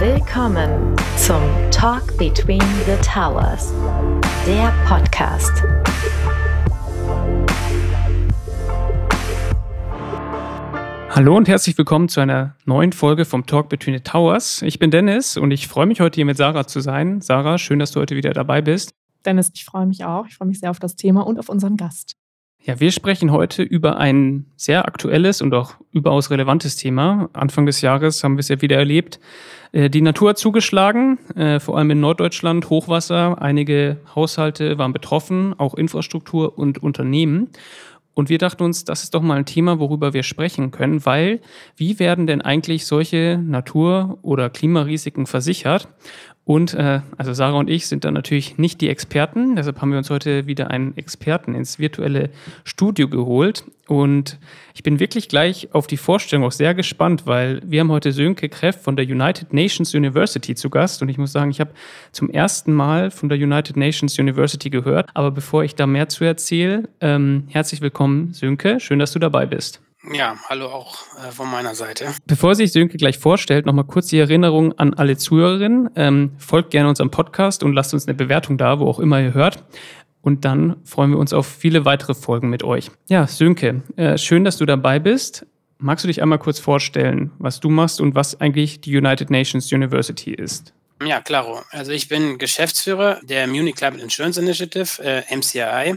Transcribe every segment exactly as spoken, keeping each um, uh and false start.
Willkommen zum Talk Between the Towers, der Podcast. Hallo und herzlich willkommen zu einer neuen Folge vom Talk Between the Towers. Ich bin Dennis und ich freue mich heute hier mit Sarah zu sein. Sarah, schön, dass du heute wieder dabei bist. Dennis, ich freue mich auch. Ich freue mich sehr auf das Thema und auf unseren Gast. Ja, wir sprechen heute über ein sehr aktuelles und auch überaus relevantes Thema. Anfang des Jahres haben wir es ja wieder erlebt. Die Natur hat zugeschlagen, vor allem in Norddeutschland, Hochwasser. Einige Haushalte waren betroffen, auch Infrastruktur und Unternehmen. Und wir dachten uns, das ist doch mal ein Thema, worüber wir sprechen können, weil wie werden denn eigentlich solche Natur- oder Klimarisiken versichert? Und äh, also Sarah und ich sind da natürlich nicht die Experten, deshalb haben wir uns heute wieder einen Experten ins virtuelle Studio geholt. Und ich bin wirklich gleich auf die Vorstellung auch sehr gespannt, weil wir haben heute Sönke Kreff von der United Nations University zu Gast. Und ich muss sagen, ich habe zum ersten Mal von der United Nations University gehört. Aber bevor ich da mehr zu erzähle, ähm, herzlich willkommen, Sönke. Schön, dass du dabei bist. Ja, hallo auch äh, von meiner Seite. Bevor sich Sönke gleich vorstellt, nochmal kurz die Erinnerung an alle Zuhörerinnen. Ähm, folgt gerne unserem Podcast und lasst uns eine Bewertung da, wo auch immer ihr hört. Und dann freuen wir uns auf viele weitere Folgen mit euch. Ja, Sönke, äh, schön, dass du dabei bist. Magst du dich einmal kurz vorstellen, was du machst und was eigentlich die United Nations University ist? Ja, klaro. Also ich bin Geschäftsführer der Munich Climate Insurance Initiative, äh, M C I.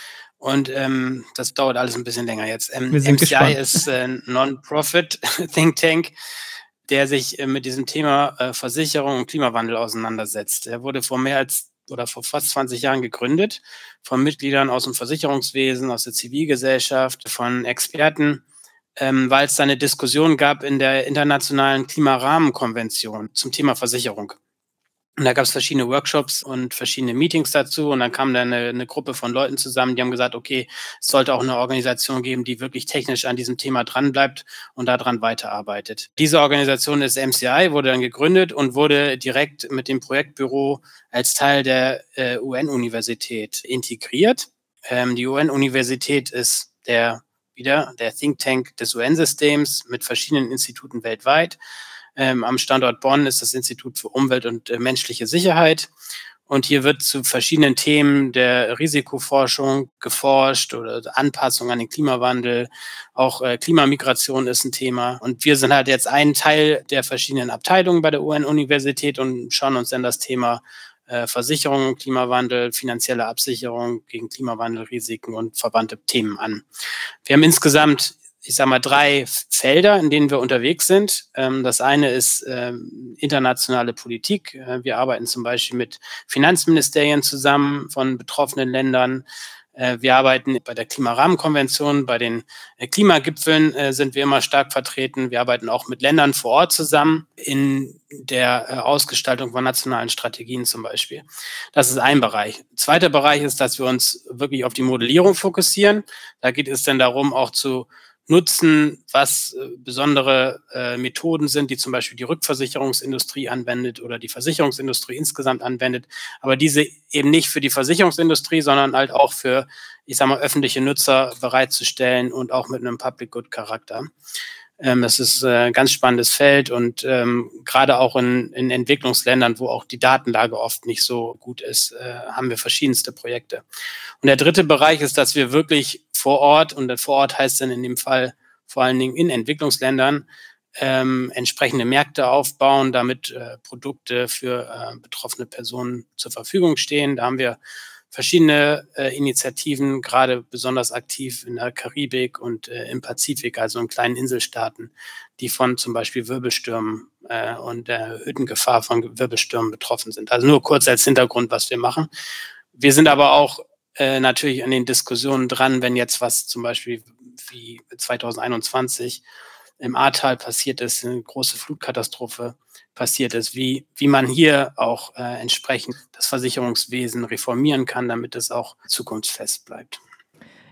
Und ähm, das dauert alles ein bisschen länger jetzt. Ähm, Wir sind M C I gespannt. ist ein Non-Profit Think Tank, der sich äh, mit diesem Thema äh, Versicherung und Klimawandel auseinandersetzt. Er wurde vor mehr als oder vor fast zwanzig Jahren gegründet von Mitgliedern aus dem Versicherungswesen, aus der Zivilgesellschaft, von Experten, ähm, weil es da eine Diskussion gab in der internationalen Klimarahmenkonvention zum Thema Versicherung. Und da gab es verschiedene Workshops und verschiedene Meetings dazu und dann kam da eine, eine Gruppe von Leuten zusammen, die haben gesagt, okay, es sollte auch eine Organisation geben, die wirklich technisch an diesem Thema dranbleibt und daran weiterarbeitet. Diese Organisation ist M C I, wurde dann gegründet und wurde direkt mit dem Projektbüro als Teil der äh, U N-Universität integriert. Ähm, die U N-Universität ist der wieder der Think Tank des U N-Systems mit verschiedenen Instituten weltweit. Ähm, am Standort Bonn ist das Institut für Umwelt und äh, menschliche Sicherheit. Und hier wird zu verschiedenen Themen der Risikoforschung geforscht oder Anpassung an den Klimawandel. Auch äh, Klimamigration ist ein Thema. Und wir sind halt jetzt ein Teil der verschiedenen Abteilungen bei der U N-Universität und schauen uns dann das Thema äh, Versicherung, Klimawandel, finanzielle Absicherung gegen Klimawandelrisiken und verwandte Themen an. Wir haben insgesamt ich sage mal, drei Felder, in denen wir unterwegs sind. Das eine ist ähm, internationale Politik. Wir arbeiten zum Beispiel mit Finanzministerien zusammen von betroffenen Ländern. Wir arbeiten bei der Klimarahmenkonvention, bei den Klimagipfeln äh, sind wir immer stark vertreten. Wir arbeiten auch mit Ländern vor Ort zusammen in der äh, Ausgestaltung von nationalen Strategien zum Beispiel. Das ist ein Bereich. Zweiter Bereich ist, dass wir uns wirklich auf die Modellierung fokussieren. Da geht es dann darum, auch zu nutzen, was äh, besondere äh, Methoden sind, die zum Beispiel die Rückversicherungsindustrie anwendet oder die Versicherungsindustrie insgesamt anwendet, aber diese eben nicht für die Versicherungsindustrie, sondern halt auch für, ich sag mal, öffentliche Nutzer bereitzustellen und auch mit einem Public Good Charakter. Ähm, das ist äh, ein ganz spannendes Feld und ähm, gerade auch in, in Entwicklungsländern, wo auch die Datenlage oft nicht so gut ist, äh, haben wir verschiedenste Projekte. Und der dritte Bereich ist, dass wir wirklich vor Ort, und vor Ort heißt dann in dem Fall vor allen Dingen in Entwicklungsländern, ähm, entsprechende Märkte aufbauen, damit äh, Produkte für äh, betroffene Personen zur Verfügung stehen. Da haben wir verschiedene äh, Initiativen, gerade besonders aktiv in der Karibik und äh, im Pazifik, also in kleinen Inselstaaten, die von zum Beispiel Wirbelstürmen äh, und der erhöhten Gefahr von Wirbelstürmen betroffen sind. Also nur kurz als Hintergrund, was wir machen. Wir sind aber auch äh, natürlich an den Diskussionen dran, wenn jetzt was zum Beispiel wie zwanzig einundzwanzig im Ahrtal passiert ist, eine große Flutkatastrophe passiert ist, wie, wie man hier auch äh, entsprechend das Versicherungswesen reformieren kann, damit es auch zukunftsfest bleibt.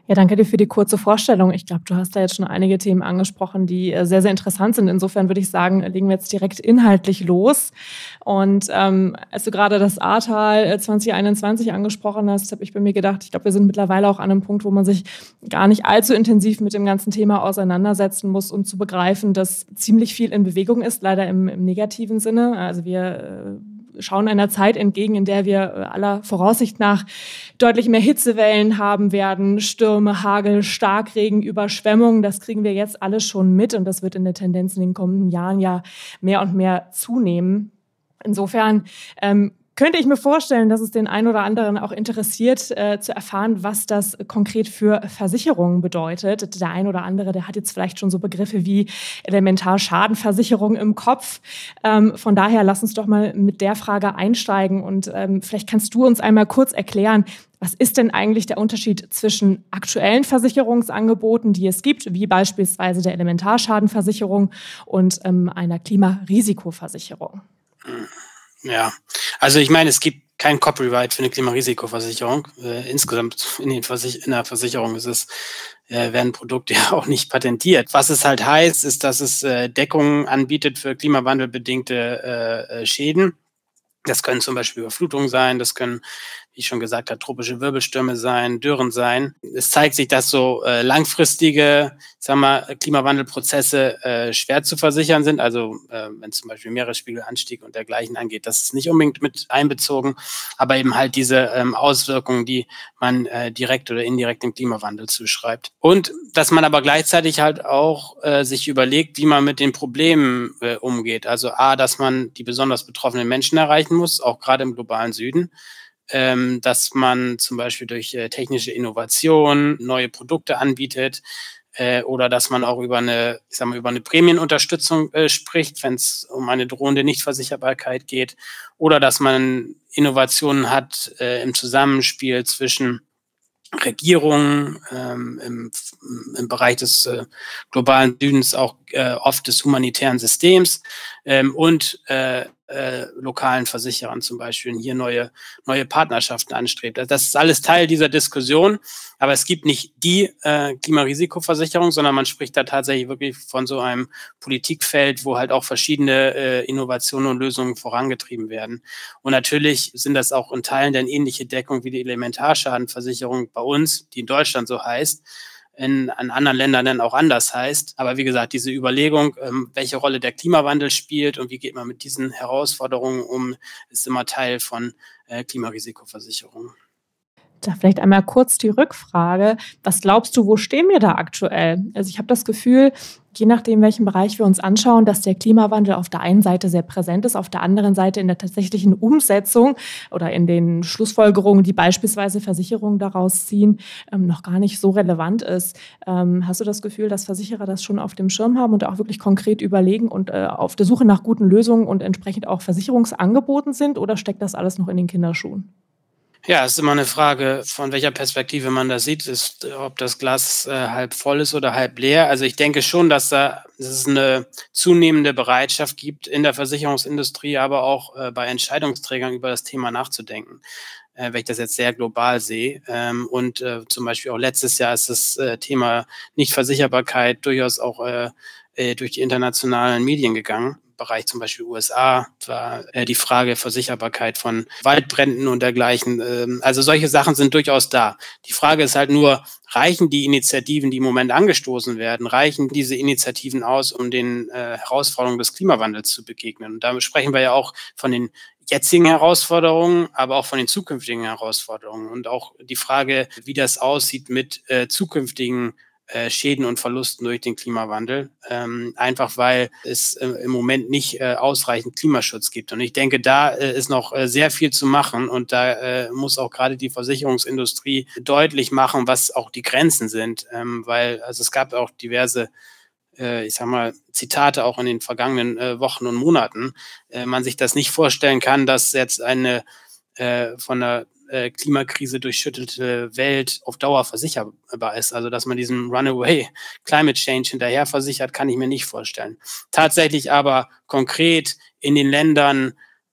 Ja, danke dir für die kurze Vorstellung. Ich glaube, du hast da jetzt schon einige Themen angesprochen, die äh, sehr, sehr interessant sind. Insofern würde ich sagen, legen wir jetzt direkt inhaltlich los. Und ähm, als du gerade das Ahrtal zwanzig einundzwanzig angesprochen hast, habe ich bei mir gedacht, ich glaube, wir sind mittlerweile auch an einem Punkt, wo man sich gar nicht allzu intensiv mit dem ganzen Thema auseinandersetzen muss, um zu begreifen, dass ziemlich viel in Bewegung ist, leider im, im negativen Sinne. Also wir äh, schauen einer Zeit entgegen, in der wir aller Voraussicht nach deutlich mehr Hitzewellen haben werden, Stürme, Hagel, Starkregen, Überschwemmungen. Das kriegen wir jetzt alles schon mit und das wird in der Tendenz in den kommenden Jahren ja mehr und mehr zunehmen. Insofern ähm, könnte ich mir vorstellen, dass es den einen oder anderen auch interessiert, äh, zu erfahren, was das konkret für Versicherungen bedeutet. Der ein oder andere, der hat jetzt vielleicht schon so Begriffe wie Elementarschadenversicherung im Kopf. Ähm, von daher, lass uns doch mal mit der Frage einsteigen und ähm, vielleicht kannst du uns einmal kurz erklären, was ist denn eigentlich der Unterschied zwischen aktuellen Versicherungsangeboten, die es gibt, wie beispielsweise der Elementarschadenversicherung und ähm, einer Klimarisikoversicherung? Ja, also ich meine, es gibt kein Copyright für eine Klimarisikoversicherung. Äh, insgesamt in, den Versich- in der Versicherung ist es, äh, werden Produkte ja auch nicht patentiert. Was es halt heißt, ist, dass es äh, Deckungen anbietet für klimawandelbedingte äh, Schäden. Das können zum Beispiel Überflutungen sein, das können, wie ich schon gesagt habe, tropische Wirbelstürme sein, Dürren sein. Es zeigt sich, dass so äh, langfristige, sagen wir, Klimawandelprozesse äh, schwer zu versichern sind. Also äh, wenn zum Beispiel Meeresspiegelanstieg und dergleichen angeht, das ist nicht unbedingt mit einbezogen, aber eben halt diese ähm, Auswirkungen, die man äh, direkt oder indirekt dem Klimawandel zuschreibt. Und dass man aber gleichzeitig halt auch äh, sich überlegt, wie man mit den Problemen äh, umgeht. Also A, dass man die besonders betroffenen Menschen erreichen muss, auch gerade im globalen Süden, ähm, dass man zum Beispiel durch äh, technische Innovation neue Produkte anbietet äh, oder dass man auch über eine, ich sag mal, über eine Prämienunterstützung äh, spricht, wenn es um eine drohende Nichtversicherbarkeit geht, oder dass man Innovationen hat äh, im Zusammenspiel zwischen Regierungen ähm, im, im Bereich des äh, globalen Südens, auch äh, oft des humanitären Systems ähm, und äh, äh, lokalen Versicherern zum Beispiel hier neue, neue Partnerschaften anstrebt. Also das ist alles Teil dieser Diskussion, aber es gibt nicht die äh, Klimarisikoversicherung, sondern man spricht da tatsächlich wirklich von so einem Politikfeld, wo halt auch verschiedene äh, Innovationen und Lösungen vorangetrieben werden. Und natürlich sind das auch in Teilen dann ähnliche Deckung wie die Elementarschadenversicherung bei uns, die in Deutschland so heißt, in an anderen Ländern dann auch anders heißt. Aber wie gesagt, diese Überlegung, ähm, welche Rolle der Klimawandel spielt und wie geht man mit diesen Herausforderungen um, ist immer Teil von äh, Klimarisikoversicherungen. Da vielleicht einmal kurz die Rückfrage. Was glaubst du, wo stehen wir da aktuell? Also ich habe das Gefühl, je nachdem, welchen Bereich wir uns anschauen, dass der Klimawandel auf der einen Seite sehr präsent ist, auf der anderen Seite in der tatsächlichen Umsetzung oder in den Schlussfolgerungen, die beispielsweise Versicherungen daraus ziehen, ähm, noch gar nicht so relevant ist. Ähm, hast du das Gefühl, dass Versicherer das schon auf dem Schirm haben und auch wirklich konkret überlegen und äh, auf der Suche nach guten Lösungen und entsprechend auch Versicherungsangeboten sind, oder steckt das alles noch in den Kinderschuhen? Ja, es ist immer eine Frage, von welcher Perspektive man das sieht, ist, ob das Glas äh, halb voll ist oder halb leer. Also ich denke schon, dass, da, dass es eine zunehmende Bereitschaft gibt in der Versicherungsindustrie, aber auch äh, bei Entscheidungsträgern über das Thema nachzudenken, äh, wenn ich das jetzt sehr global sehe. Ähm, und äh, zum Beispiel auch letztes Jahr ist das äh, Thema Nichtversicherbarkeit durchaus auch äh, äh, durch die internationalen Medien gegangen. Bereich zum Beispiel U S A war äh, die Frage Versicherbarkeit von Waldbränden und dergleichen. Ähm, also solche Sachen sind durchaus da. Die Frage ist halt nur, reichen die Initiativen, die im Moment angestoßen werden, reichen diese Initiativen aus, um den äh, Herausforderungen des Klimawandels zu begegnen? Und da sprechen wir ja auch von den jetzigen Herausforderungen, aber auch von den zukünftigen Herausforderungen. Und auch die Frage, wie das aussieht mit äh, zukünftigen Schäden und Verlusten durch den Klimawandel, ähm, einfach weil es äh, im Moment nicht äh, ausreichend Klimaschutz gibt. Und ich denke, da äh, ist noch äh, sehr viel zu machen und da äh, muss auch gerade die Versicherungsindustrie deutlich machen, was auch die Grenzen sind, ähm, weil also es gab auch diverse äh, ich sag mal, Zitate auch in den vergangenen äh, Wochen und Monaten, äh, man sich das nicht vorstellen kann, dass jetzt eine äh, von der äh, Klimakrise durchschüttelte Welt auf Dauer versicherbar ist. Also, dass man diesem Runaway Climate Change hinterher versichert, kann ich mir nicht vorstellen. Tatsächlich aber konkret in den Ländern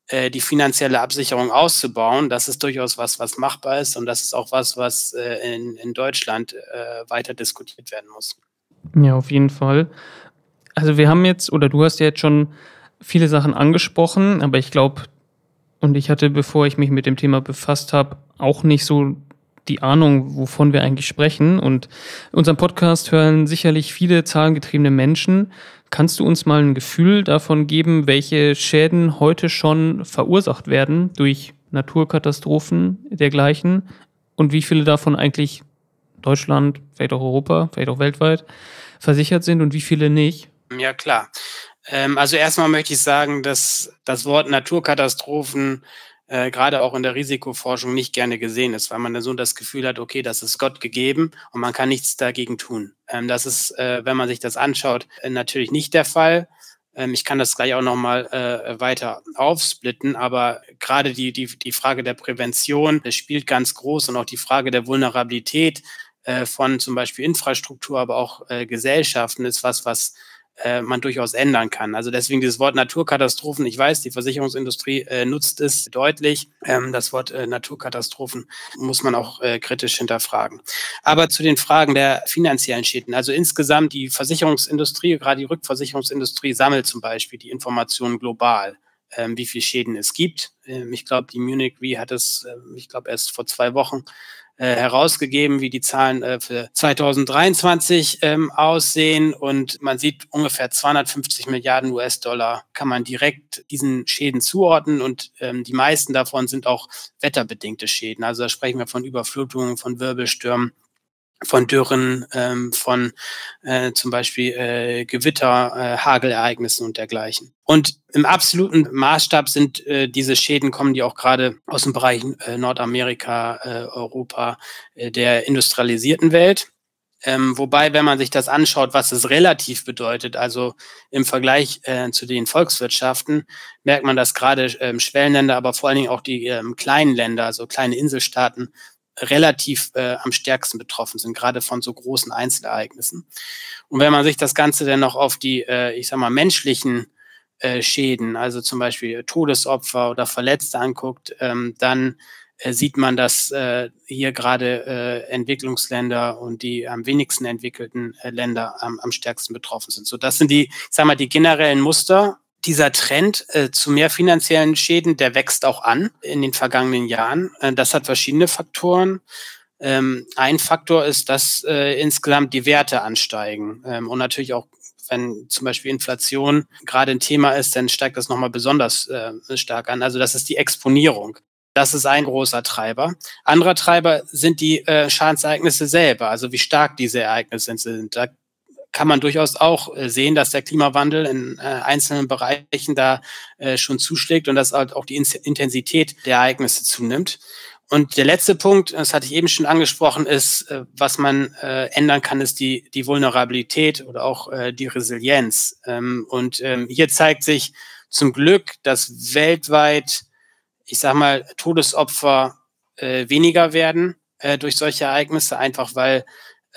äh, die finanzielle Absicherung auszubauen. Das ist durchaus was, was machbar ist und das ist auch was, was äh, in, in Deutschland äh, weiter diskutiert werden muss. Ja, auf jeden Fall. Also wir haben jetzt, oder du hast ja jetzt schon viele Sachen angesprochen, aber ich glaube, und ich hatte, bevor ich mich mit dem Thema befasst habe, auch nicht so die Ahnung, wovon wir eigentlich sprechen. Und unseren Podcast hören sicherlich viele zahlengetriebene Menschen. Kannst du uns mal ein Gefühl davon geben, welche Schäden heute schon verursacht werden durch Naturkatastrophen dergleichen und wie viele davon eigentlich Deutschland, vielleicht auch Europa, vielleicht auch weltweit versichert sind und wie viele nicht? Ja, klar. Ähm, also erstmal möchte ich sagen, dass das Wort Naturkatastrophen äh, gerade auch in der Risikoforschung nicht gerne gesehen ist, weil man dann so das Gefühl hat, okay, das ist Gott gegeben und man kann nichts dagegen tun. Ähm, das ist, äh, wenn man sich das anschaut, äh, natürlich nicht der Fall. Ähm, ich kann das gleich auch nochmal äh, weiter aufsplitten, aber gerade die, die, die Frage der Prävention, das spielt ganz groß und auch die Frage der Vulnerabilität äh, von zum Beispiel Infrastruktur, aber auch äh, Gesellschaften ist was, was äh, man durchaus ändern kann. Also deswegen dieses Wort Naturkatastrophen, ich weiß, die Versicherungsindustrie äh, nutzt es deutlich. Ähm, das Wort äh, Naturkatastrophen muss man auch äh, kritisch hinterfragen. Aber zu den Fragen der finanziellen Schäden. Also insgesamt die Versicherungsindustrie, gerade die Rückversicherungsindustrie sammelt zum Beispiel die Informationen global, ähm, wie viel Schäden es gibt. Ähm, ich glaube, die Munich Re hat es, äh, ich glaube, erst vor zwei Wochen Äh, herausgegeben, wie die Zahlen äh, für zwanzig dreiundzwanzig ähm, aussehen und man sieht ungefähr zweihundertfünfzig Milliarden U S-Dollar kann man direkt diesen Schäden zuordnen und ähm, die meisten davon sind auch wetterbedingte Schäden. Also da sprechen wir von Überflutungen, von Wirbelstürmen, von Dürren, ähm, von äh, zum Beispiel äh, Gewitter, äh, Hagelereignissen und dergleichen. Und im absoluten Maßstab sind äh, diese Schäden, kommen die auch gerade aus dem Bereich äh, Nordamerika, äh, Europa, äh, der industrialisierten Welt. Ähm, wobei, wenn man sich das anschaut, was es relativ bedeutet, also im Vergleich äh, zu den Volkswirtschaften, merkt man, dass gerade ähm, Schwellenländer, aber vor allen Dingen auch die ähm, kleinen Länder, also kleine Inselstaaten, relativ äh, am stärksten betroffen sind, gerade von so großen Einzelereignissen. Und wenn man sich das Ganze dann noch auf die, äh, ich sag mal, menschlichen äh, Schäden, also zum Beispiel Todesopfer oder Verletzte anguckt, ähm, dann äh, sieht man, dass äh, hier gerade äh, Entwicklungsländer und die am wenigsten entwickelten äh, Länder am, am stärksten betroffen sind. So, das sind die, ich sag mal, die generellen Muster. Dieser Trend äh, zu mehr finanziellen Schäden, der wächst auch an in den vergangenen Jahren. Äh, das hat verschiedene Faktoren. Ähm, ein Faktor ist, dass äh, insgesamt die Werte ansteigen. Ähm, und natürlich auch, wenn zum Beispiel Inflation gerade ein Thema ist, dann steigt das nochmal besonders äh, stark an. Also das ist die Exponierung. Das ist ein großer Treiber. Anderer Treiber sind die äh, Schadensereignisse selber, also wie stark diese Ereignisse sind. Da kann man durchaus auch sehen, dass der Klimawandel in äh, einzelnen Bereichen da äh, schon zuschlägt und dass halt auch die Intensität der Ereignisse zunimmt. Und der letzte Punkt, das hatte ich eben schon angesprochen, ist, äh, was man äh, ändern kann, ist die, die Vulnerabilität oder auch äh, die Resilienz. Ähm, und ähm, hier zeigt sich zum Glück, dass weltweit, ich sag mal, Todesopfer äh, weniger werden äh, durch solche Ereignisse, einfach weil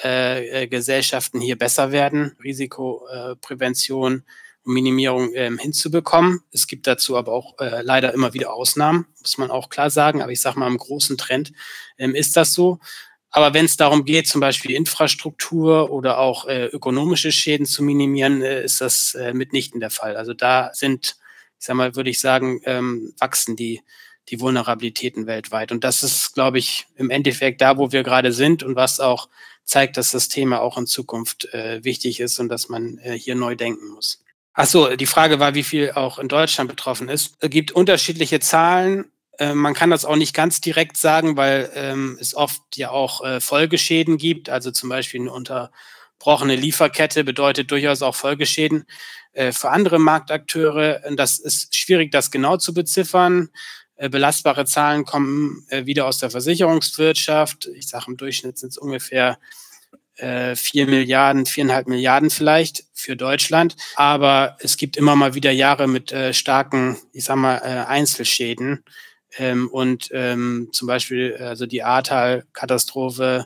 Äh, Gesellschaften hier besser werden, Risikoprävention und Minimierung ähm, hinzubekommen. Es gibt dazu aber auch äh, leider immer wieder Ausnahmen, muss man auch klar sagen. Aber ich sage mal, im großen Trend ähm, ist das so. Aber wenn es darum geht, zum Beispiel Infrastruktur oder auch äh, ökonomische Schäden zu minimieren, äh, ist das äh, mitnichten der Fall. Also da sind, ich sag mal, würde ich sagen, ähm, wachsen die die Vulnerabilitäten weltweit. Und das ist, glaube ich, im Endeffekt da, wo wir gerade sind und was auch zeigt, dass das Thema auch in Zukunft äh, wichtig ist und dass man äh, hier neu denken muss. Ach so, die Frage war, wie viel auch in Deutschland betroffen ist. Es gibt unterschiedliche Zahlen. Äh, man kann das auch nicht ganz direkt sagen, weil ähm, es oft ja auch äh, Folgeschäden gibt. Also zum Beispiel eine unterbrochene Lieferkette bedeutet durchaus auch Folgeschäden äh, für andere Marktakteure. Das ist schwierig, das genau zu beziffern. Belastbare Zahlen kommen äh, wieder aus der Versicherungswirtschaft. Ich sage, im Durchschnitt sind es ungefähr äh, vier Milliarden, viereinhalb Milliarden vielleicht für Deutschland. Aber es gibt immer mal wieder Jahre mit äh, starken, ich sag mal, äh, Einzelschäden. Ähm, und ähm, zum Beispiel also die Ahrtal-Katastrophe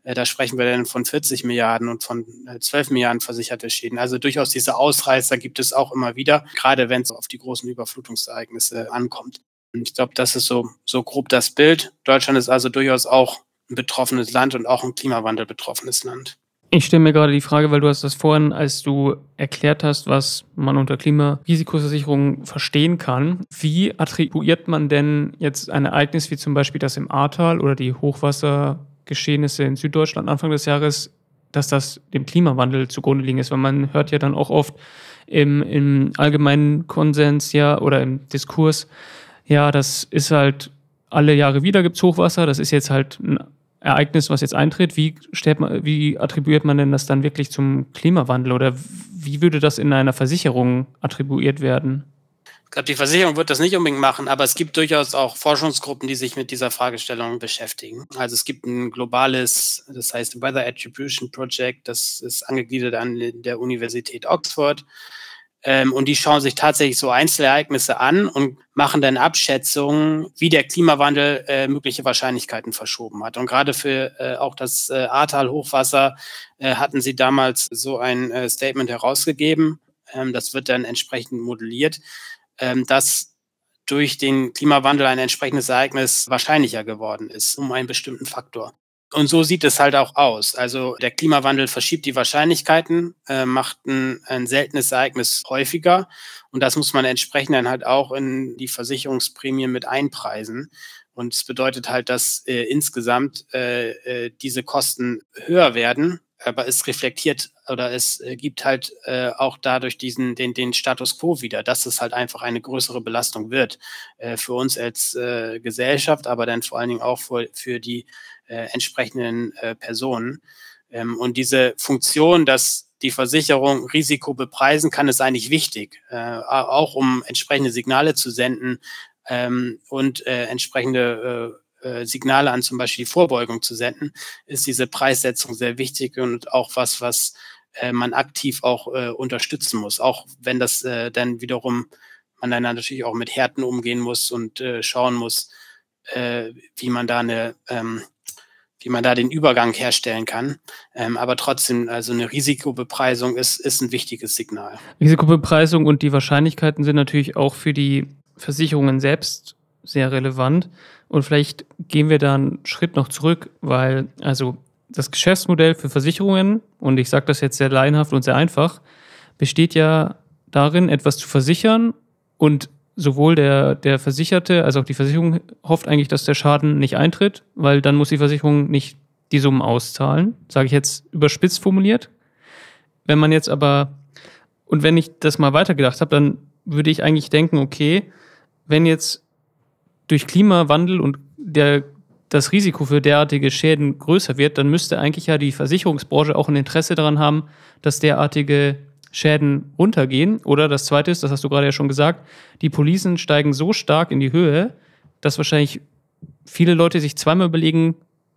Äh, da sprechen wir dann von vierzig Milliarden und von äh, zwölf Milliarden versicherte Schäden. Also durchaus diese Ausreißer gibt es auch immer wieder, gerade wenn es auf die großen Überflutungsereignisse ankommt. Und ich glaube, das ist so, so grob das Bild. Deutschland ist also durchaus auch ein betroffenes Land und auch ein Klimawandel betroffenes Land. Ich stelle mir gerade die Frage, weil du hast das vorhin, als du erklärt hast, was man unter Klimarisikoversicherung verstehen kann. Wie attribuiert man denn jetzt ein Ereignis wie zum Beispiel das im Ahrtal oder die Hochwassergeschehnisse in Süddeutschland Anfang des Jahres, dass das dem Klimawandel zugrunde liegen ist? Weil man hört ja dann auch oft im, im allgemeinen Konsens ja oder im Diskurs, ja, das ist halt alle Jahre wieder gibt's Hochwasser, das ist jetzt halt ein Ereignis, was jetzt eintritt. Wie stellt man, wie attribuiert man denn das dann wirklich zum Klimawandel oder wie würde das in einer Versicherung attribuiert werden? Ich glaube, die Versicherung wird das nicht unbedingt machen, aber es gibt durchaus auch Forschungsgruppen, die sich mit dieser Fragestellung beschäftigen. Also es gibt ein globales, das heißt Weather Attribution Project, das ist angegliedert an der Universität Oxford. Ähm, und die schauen sich tatsächlich so Einzelereignisse an und machen dann Abschätzungen, wie der Klimawandel äh, mögliche Wahrscheinlichkeiten verschoben hat. Und gerade für äh, auch das äh, Ahrtal-Hochwasser äh, hatten sie damals so ein äh, Statement herausgegeben. Ähm, das wird dann entsprechend modelliert, ähm, dass durch den Klimawandel ein entsprechendes Ereignis wahrscheinlicher geworden ist, um einen bestimmten Faktor. Und so sieht es halt auch aus. Also der Klimawandel verschiebt die Wahrscheinlichkeiten, äh, macht ein, ein seltenes Ereignis häufiger. Und das muss man entsprechend dann halt auch in die Versicherungsprämien mit einpreisen. Und es bedeutet halt, dass äh, insgesamt äh, äh, diese Kosten höher werden. Aber es reflektiert oder es äh, gibt halt äh, auch dadurch diesen den, den Status quo wieder, dass es halt einfach eine größere Belastung wird äh, für uns als äh, Gesellschaft, aber dann vor allen Dingen auch für, für die äh, entsprechenden äh, Personen. Ähm, und diese Funktion, dass die Versicherung Risiko bepreisen kann, ist eigentlich wichtig, äh, auch um entsprechende Signale zu senden ähm, und äh, entsprechende äh, Signale an zum Beispiel die Vorbeugung zu senden, ist diese Preissetzung sehr wichtig und auch was, was äh, man aktiv auch äh, unterstützen muss. Auch wenn das äh, dann wiederum, man dann natürlich auch mit Härten umgehen muss und äh, schauen muss, äh, wie man da eine, ähm, wie man da den Übergang herstellen kann. Ähm, aber trotzdem, also eine Risikobepreisung ist, ist ein wichtiges Signal. Risikobepreisung und die Wahrscheinlichkeiten sind natürlich auch für die Versicherungen selbst sehr relevant. Und vielleicht gehen wir da einen Schritt noch zurück, weil also das Geschäftsmodell für Versicherungen, und ich sage das jetzt sehr laienhaft und sehr einfach, besteht ja darin, etwas zu versichern und sowohl der, der Versicherte als auch die Versicherung hofft eigentlich, dass der Schaden nicht eintritt, weil dann muss die Versicherung nicht die Summen auszahlen, sage ich jetzt überspitzt formuliert. Wenn man jetzt aber, und wenn ich das mal weitergedacht habe, dann würde ich eigentlich denken, okay, wenn jetzt durch Klimawandel und der, das Risiko für derartige Schäden größer wird, dann müsste eigentlich ja die Versicherungsbranche auch ein Interesse daran haben, dass derartige Schäden runtergehen. Oder das Zweite ist, das hast du gerade ja schon gesagt, die Policen steigen so stark in die Höhe, dass wahrscheinlich viele Leute sich zweimal überlegen,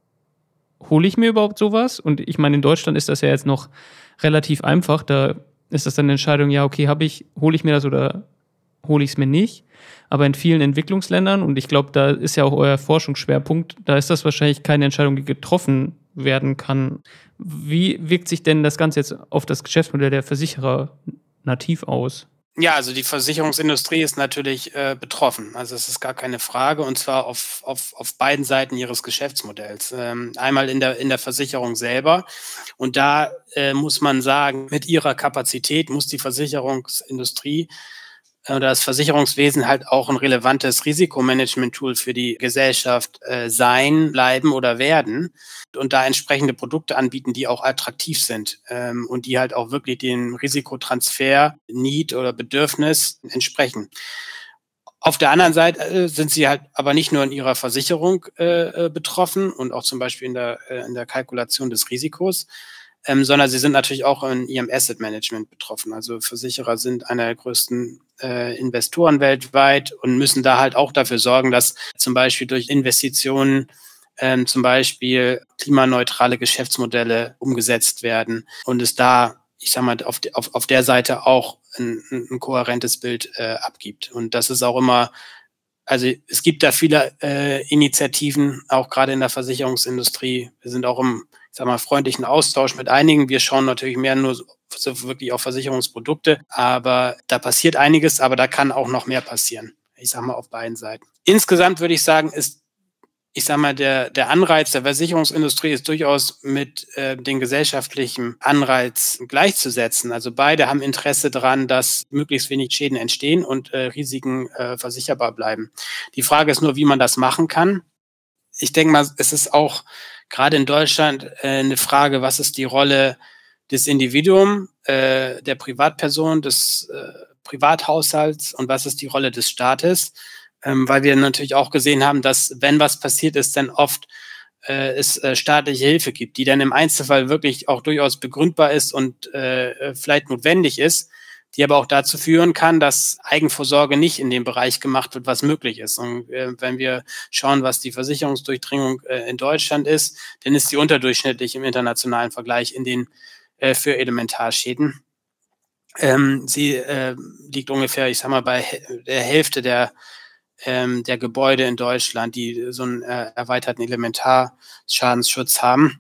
hole ich mir überhaupt sowas? Und ich meine, in Deutschland ist das ja jetzt noch relativ einfach. Da ist das dann eine Entscheidung, ja, okay, habe ich, hole ich mir das oder hole ich es mir nicht? Aber in vielen Entwicklungsländern, und ich glaube, da ist ja auch euer Forschungsschwerpunkt, da ist das wahrscheinlich keine Entscheidung, die getroffen werden kann. Wie wirkt sich denn das Ganze jetzt auf das Geschäftsmodell der Versicherer nativ aus? Ja, also die Versicherungsindustrie ist natürlich äh, betroffen. Also es ist gar keine Frage, und zwar auf, auf, auf beiden Seiten ihres Geschäftsmodells. Ähm, einmal in der, in der Versicherung selber. Und da äh, muss man sagen, mit ihrer Kapazität muss die Versicherungsindustrie oder das Versicherungswesen halt auch ein relevantes Risikomanagement-Tool für die Gesellschaft äh, sein, bleiben oder werden und da entsprechende Produkte anbieten, die auch attraktiv sind ähm, und die halt auch wirklich dem Risikotransfer, Need oder Bedürfnis entsprechen. Auf der anderen Seite äh, sind sie halt aber nicht nur in ihrer Versicherung äh, betroffen und auch zum Beispiel in der, äh, in der Kalkulation des Risikos, Ähm, sondern sie sind natürlich auch in ihrem Asset Management betroffen. Also Versicherer sind einer der größten äh, Investoren weltweit und müssen da halt auch dafür sorgen, dass zum Beispiel durch Investitionen ähm, zum Beispiel klimaneutrale Geschäftsmodelle umgesetzt werden und es da, ich sag mal, auf, de, auf, auf der Seite auch ein, ein kohärentes Bild äh, abgibt. Und das ist auch immer, also es gibt da viele äh, Initiativen, auch gerade in der Versicherungsindustrie. Wir sind auch im sag mal, freundlichen Austausch mit einigen. Wir schauen natürlich mehr nur so wirklich auf Versicherungsprodukte, aber da passiert einiges, aber da kann auch noch mehr passieren. Ich sag mal auf beiden Seiten. Insgesamt würde ich sagen, ist, ich sag mal, der, der Anreiz der Versicherungsindustrie ist durchaus mit äh, den gesellschaftlichen Anreiz gleichzusetzen. Also beide haben Interesse daran, dass möglichst wenig Schäden entstehen und äh, Risiken äh, versicherbar bleiben. Die Frage ist nur, wie man das machen kann. Ich denke mal, es ist auch gerade in Deutschland äh, eine Frage, was ist die Rolle des Individuums, äh, der Privatperson, des äh, Privathaushalts und was ist die Rolle des Staates, ähm, weil wir natürlich auch gesehen haben, dass wenn was passiert ist, dann oft äh, es äh, staatliche Hilfe gibt, die dann im Einzelfall wirklich auch durchaus begründbar ist und äh, vielleicht notwendig ist, die aber auch dazu führen kann, dass Eigenvorsorge nicht in dem Bereich gemacht wird, was möglich ist. Und äh, wenn wir schauen, was die Versicherungsdurchdringung äh, in Deutschland ist, dann ist sie unterdurchschnittlich im internationalen Vergleich in den äh, für Elementarschäden. Ähm, sie äh, liegt ungefähr, ich sag mal, bei der Hälfte der, ähm, der Gebäude in Deutschland, die so einen äh, erweiterten Elementarschadensschutz haben.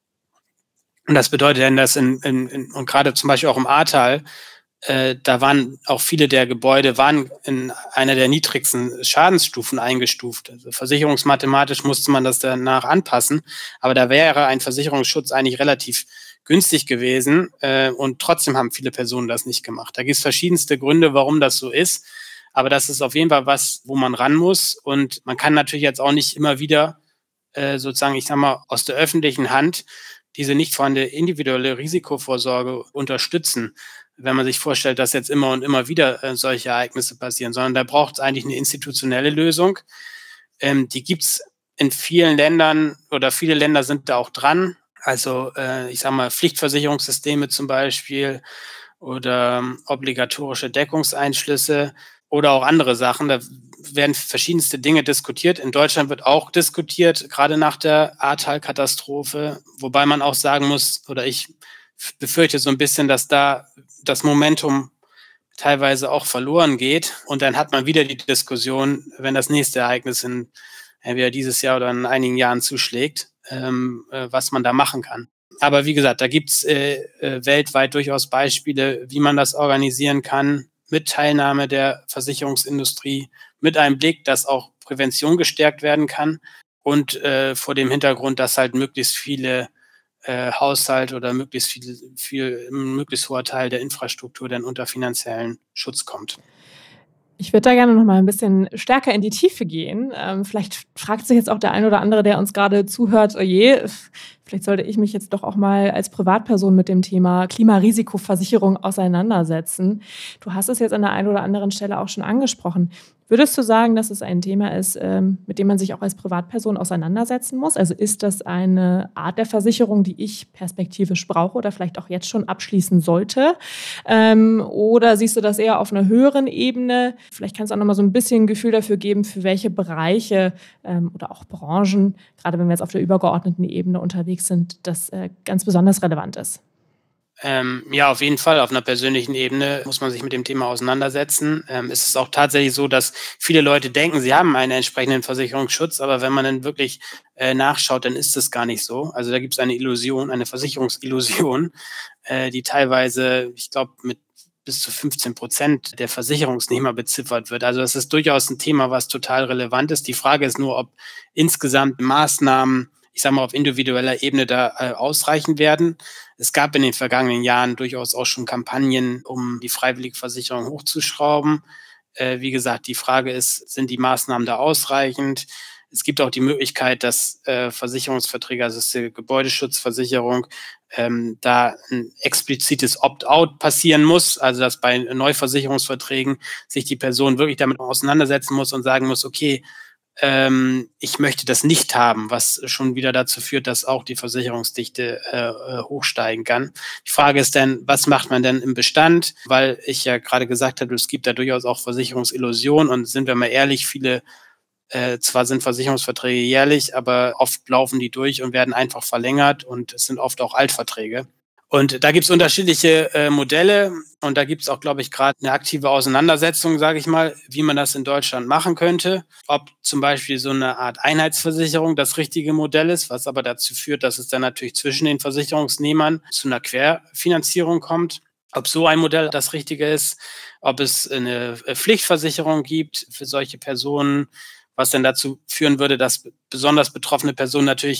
Und das bedeutet dann, dass in, in, in und gerade zum Beispiel auch im Ahrtal, Äh, da waren auch viele der Gebäude waren in einer der niedrigsten Schadensstufen eingestuft. Also versicherungsmathematisch musste man das danach anpassen, aber da wäre ein Versicherungsschutz eigentlich relativ günstig gewesen äh, und trotzdem haben viele Personen das nicht gemacht. Da gibt es verschiedenste Gründe, warum das so ist, aber das ist auf jeden Fall was, wo man ran muss und man kann natürlich jetzt auch nicht immer wieder äh, sozusagen, ich sag mal, aus der öffentlichen Hand diese nicht vorhandene individuelle Risikovorsorge unterstützen, wenn man sich vorstellt, dass jetzt immer und immer wieder äh, solche Ereignisse passieren, sondern da braucht es eigentlich eine institutionelle Lösung. Ähm, die gibt es in vielen Ländern oder viele Länder sind da auch dran. Also äh, ich sage mal Pflichtversicherungssysteme zum Beispiel oder ähm, obligatorische Deckungseinschlüsse oder auch andere Sachen. Da werden verschiedenste Dinge diskutiert. In Deutschland wird auch diskutiert, gerade nach der Ahrtal-Katastrophe, wobei man auch sagen muss, oder ich befürchte so ein bisschen, dass da das Momentum teilweise auch verloren geht. Und dann hat man wieder die Diskussion, wenn das nächste Ereignis in entweder dieses Jahr oder in einigen Jahren zuschlägt, ähm, äh, was man da machen kann. Aber wie gesagt, da gibt's äh, äh, weltweit durchaus Beispiele, wie man das organisieren kann, mit Teilnahme der Versicherungsindustrie, mit einem Blick, dass auch Prävention gestärkt werden kann und äh, vor dem Hintergrund, dass halt möglichst viele Äh, Haushalt oder möglichst viel, viel, möglichst hoher Teil der Infrastruktur dann unter finanziellen Schutz kommt. Ich würde da gerne noch mal ein bisschen stärker in die Tiefe gehen. Ähm, vielleicht fragt sich jetzt auch der ein oder andere, der uns gerade zuhört, oh je, vielleicht sollte ich mich jetzt doch auch mal als Privatperson mit dem Thema Klimarisikoversicherung auseinandersetzen. Du hast es jetzt an der einen oder anderen Stelle auch schon angesprochen. Würdest du sagen, dass es ein Thema ist, mit dem man sich auch als Privatperson auseinandersetzen muss? Also ist das eine Art der Versicherung, die ich perspektivisch brauche oder vielleicht auch jetzt schon abschließen sollte? Oder siehst du das eher auf einer höheren Ebene? Vielleicht kannst du auch noch mal so ein bisschen ein Gefühl dafür geben, für welche Bereiche oder auch Branchen, gerade wenn wir jetzt auf der übergeordneten Ebene unterwegs sind, das ganz besonders relevant ist. Ähm, ja, auf jeden Fall. Auf einer persönlichen Ebene muss man sich mit dem Thema auseinandersetzen. Ähm, es ist auch tatsächlich so, dass viele Leute denken, sie haben einen entsprechenden Versicherungsschutz, aber wenn man dann wirklich äh, nachschaut, dann ist das gar nicht so. Also da gibt es eine Illusion, eine Versicherungsillusion, äh, die teilweise, ich glaube, mit bis zu fünfzehn Prozent der Versicherungsnehmer beziffert wird. Also das ist durchaus ein Thema, was total relevant ist. Die Frage ist nur, ob insgesamt Maßnahmen, ich sage mal, auf individueller Ebene da äh, ausreichen werden. Es gab in den vergangenen Jahren durchaus auch schon Kampagnen, um die Freiwilligversicherung hochzuschrauben. Äh, wie gesagt, die Frage ist, sind die Maßnahmen da ausreichend? Es gibt auch die Möglichkeit, dass äh, Versicherungsverträge, also die Gebäudeschutzversicherung, ähm, da ein explizites Opt-out passieren muss, also dass bei Neuversicherungsverträgen sich die Person wirklich damit auseinandersetzen muss und sagen muss, okay, ähm, ich möchte das nicht haben, was schon wieder dazu führt, dass auch die Versicherungsdichte äh, hochsteigen kann. Die Frage ist dann, was macht man denn im Bestand? Weil ich ja gerade gesagt habe, es gibt da durchaus auch Versicherungsillusionen und sind wir mal ehrlich, viele Äh, zwar sind Versicherungsverträge jährlich, aber oft laufen die durch und werden einfach verlängert und es sind oft auch Altverträge. Und da gibt es unterschiedliche äh, Modelle und da gibt es auch, glaube ich, gerade eine aktive Auseinandersetzung, sage ich mal, wie man das in Deutschland machen könnte. Ob zum Beispiel so eine Art Einheitsversicherung das richtige Modell ist, was aber dazu führt, dass es dann natürlich zwischen den Versicherungsnehmern zu einer Querfinanzierung kommt. Ob so ein Modell das Richtige ist, ob es eine Pflichtversicherung gibt für solche Personen, was dann dazu führen würde, dass besonders betroffene Personen natürlich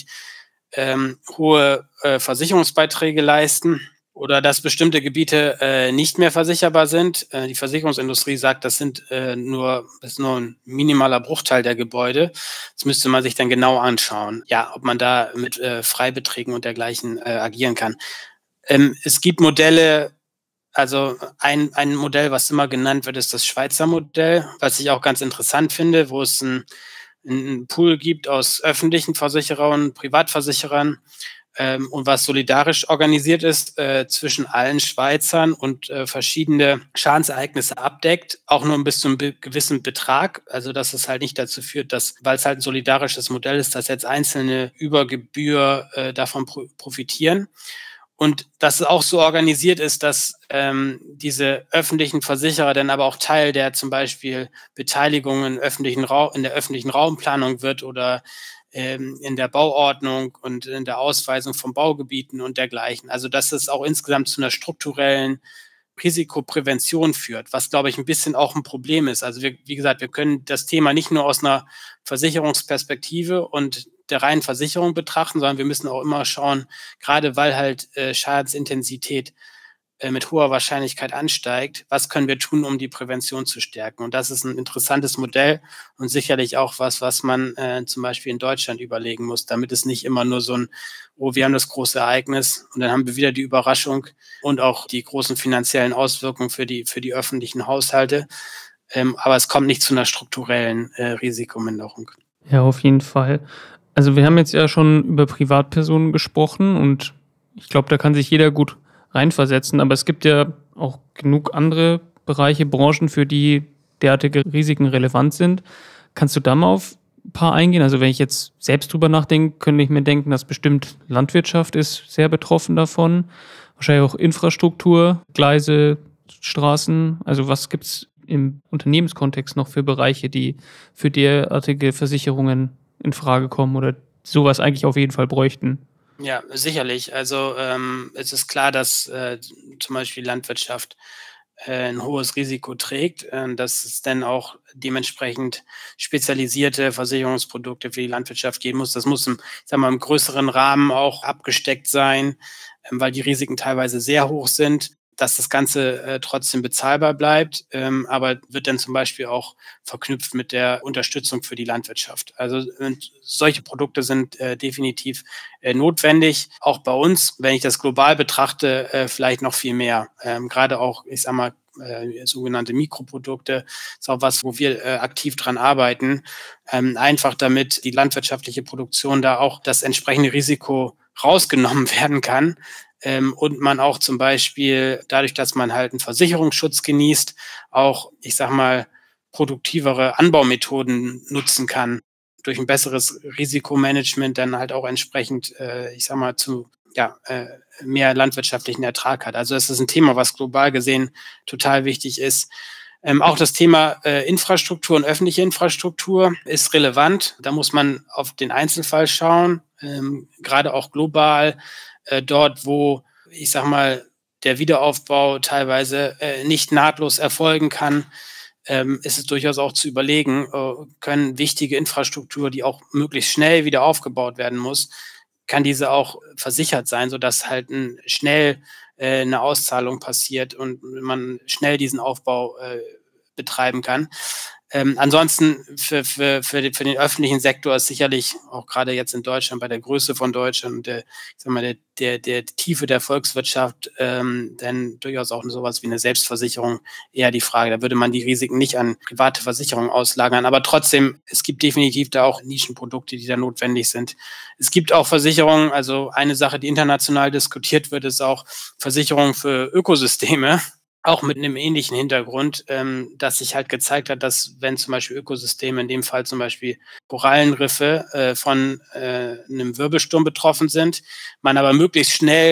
ähm, hohe äh, Versicherungsbeiträge leisten oder dass bestimmte Gebiete äh, nicht mehr versicherbar sind. Äh, die Versicherungsindustrie sagt, das sind äh, nur, das ist nur ein minimaler Bruchteil der Gebäude. Das müsste man sich dann genau anschauen, ja, ob man da mit äh, Freibeträgen und dergleichen äh, agieren kann. Ähm, es gibt Modelle. Also ein, ein Modell, was immer genannt wird, ist das Schweizer Modell, was ich auch ganz interessant finde, wo es ein, ein Pool gibt aus öffentlichen Versicherern und Privatversicherern ähm, und was solidarisch organisiert ist äh, zwischen allen Schweizern und äh, verschiedene Schadensereignisse abdeckt, auch nur bis zu einem be- gewissen Betrag. Also dass es halt nicht dazu führt, dass, weil es halt ein solidarisches Modell ist, dass jetzt Einzelne über Gebühr äh, davon pro- profitieren. Und dass es auch so organisiert ist, dass ähm, diese öffentlichen Versicherer dann aber auch Teil der zum Beispiel Beteiligung in, öffentlichen Ra- in der öffentlichen Raumplanung wird oder ähm, in der Bauordnung und in der Ausweisung von Baugebieten und dergleichen. Also dass es auch insgesamt zu einer strukturellen Risikoprävention führt, was, glaube ich, ein bisschen auch ein Problem ist. Also wir, wie gesagt, wir können das Thema nicht nur aus einer Versicherungsperspektive und der reinen Versicherung betrachten, sondern wir müssen auch immer schauen, gerade weil halt äh, Schadensintensität äh, mit hoher Wahrscheinlichkeit ansteigt, was können wir tun, um die Prävention zu stärken? Und das ist ein interessantes Modell und sicherlich auch was, was man äh, zum Beispiel in Deutschland überlegen muss, damit es nicht immer nur so ein, oh, wir haben das große Ereignis und dann haben wir wieder die Überraschung und auch die großen finanziellen Auswirkungen für die, für die öffentlichen Haushalte. Ähm, aber es kommt nicht zu einer strukturellen äh, Risikominderung. Ja, auf jeden Fall. Also wir haben jetzt ja schon über Privatpersonen gesprochen und ich glaube, da kann sich jeder gut reinversetzen, aber es gibt ja auch genug andere Bereiche, Branchen, für die derartige Risiken relevant sind. Kannst du da mal auf ein paar eingehen? Also wenn ich jetzt selbst drüber nachdenke, könnte ich mir denken, dass bestimmt Landwirtschaft ist sehr betroffen davon, wahrscheinlich auch Infrastruktur, Gleise, Straßen. Also was gibt es im Unternehmenskontext noch für Bereiche, die für derartige Versicherungen in Frage kommen oder sowas eigentlich auf jeden Fall bräuchten? Ja, sicherlich. Also ähm, es ist klar, dass äh, zum Beispiel Landwirtschaft äh, ein hohes Risiko trägt, äh, dass es dann auch dementsprechend spezialisierte Versicherungsprodukte für die Landwirtschaft geben muss. Das muss im, ich sag mal, im größeren Rahmen auch abgesteckt sein, äh, weil die Risiken teilweise sehr hoch sind, dass das Ganze äh, trotzdem bezahlbar bleibt, ähm, aber wird dann zum Beispiel auch verknüpft mit der Unterstützung für die Landwirtschaft. Also und solche Produkte sind äh, definitiv äh, notwendig. Auch bei uns, wenn ich das global betrachte, äh, vielleicht noch viel mehr. Ähm, gerade auch, ich sag mal, äh, sogenannte Mikroprodukte, ist auch was, wo wir äh, aktiv dran arbeiten. Ähm, einfach damit die landwirtschaftliche Produktion da auch das entsprechende Risiko rausgenommen werden kann. Ähm, und man auch zum Beispiel dadurch, dass man halt einen Versicherungsschutz genießt, auch, ich sag mal, produktivere Anbaumethoden nutzen kann, durch ein besseres Risikomanagement dann halt auch entsprechend, äh, ich sag mal, zu ja, äh, mehr landwirtschaftlichen Ertrag hat. Also es ist ein Thema, was global gesehen total wichtig ist. Ähm, auch das Thema äh, Infrastruktur und öffentliche Infrastruktur ist relevant. Da muss man auf den Einzelfall schauen, ähm, gerade auch global. Dort, wo, ich sag mal, der Wiederaufbau teilweise äh, nicht nahtlos erfolgen kann, ähm, ist es durchaus auch zu überlegen, äh, können wichtige Infrastruktur, die auch möglichst schnell wieder aufgebaut werden muss, kann diese auch versichert sein, sodass halt ein, schnell äh, eine Auszahlung passiert und man schnell diesen Aufbau äh, betreiben kann. Ähm, ansonsten für, für, für, den, für den öffentlichen Sektor ist sicherlich auch gerade jetzt in Deutschland bei der Größe von Deutschland und der, ich sag mal, der, der, der Tiefe der Volkswirtschaft ähm, denn durchaus auch sowas wie eine Selbstversicherung eher die Frage. Da würde man die Risiken nicht an private Versicherungen auslagern. Aber trotzdem, es gibt definitiv da auch Nischenprodukte, die da notwendig sind. Es gibt auch Versicherungen, also eine Sache, die international diskutiert wird, ist auch Versicherung für Ökosysteme. Auch mit einem ähnlichen Hintergrund, ähm, dass sich halt gezeigt hat, dass wenn zum Beispiel Ökosysteme, in dem Fall zum Beispiel Korallenriffe, äh, von äh, einem Wirbelsturm betroffen sind, man aber möglichst schnell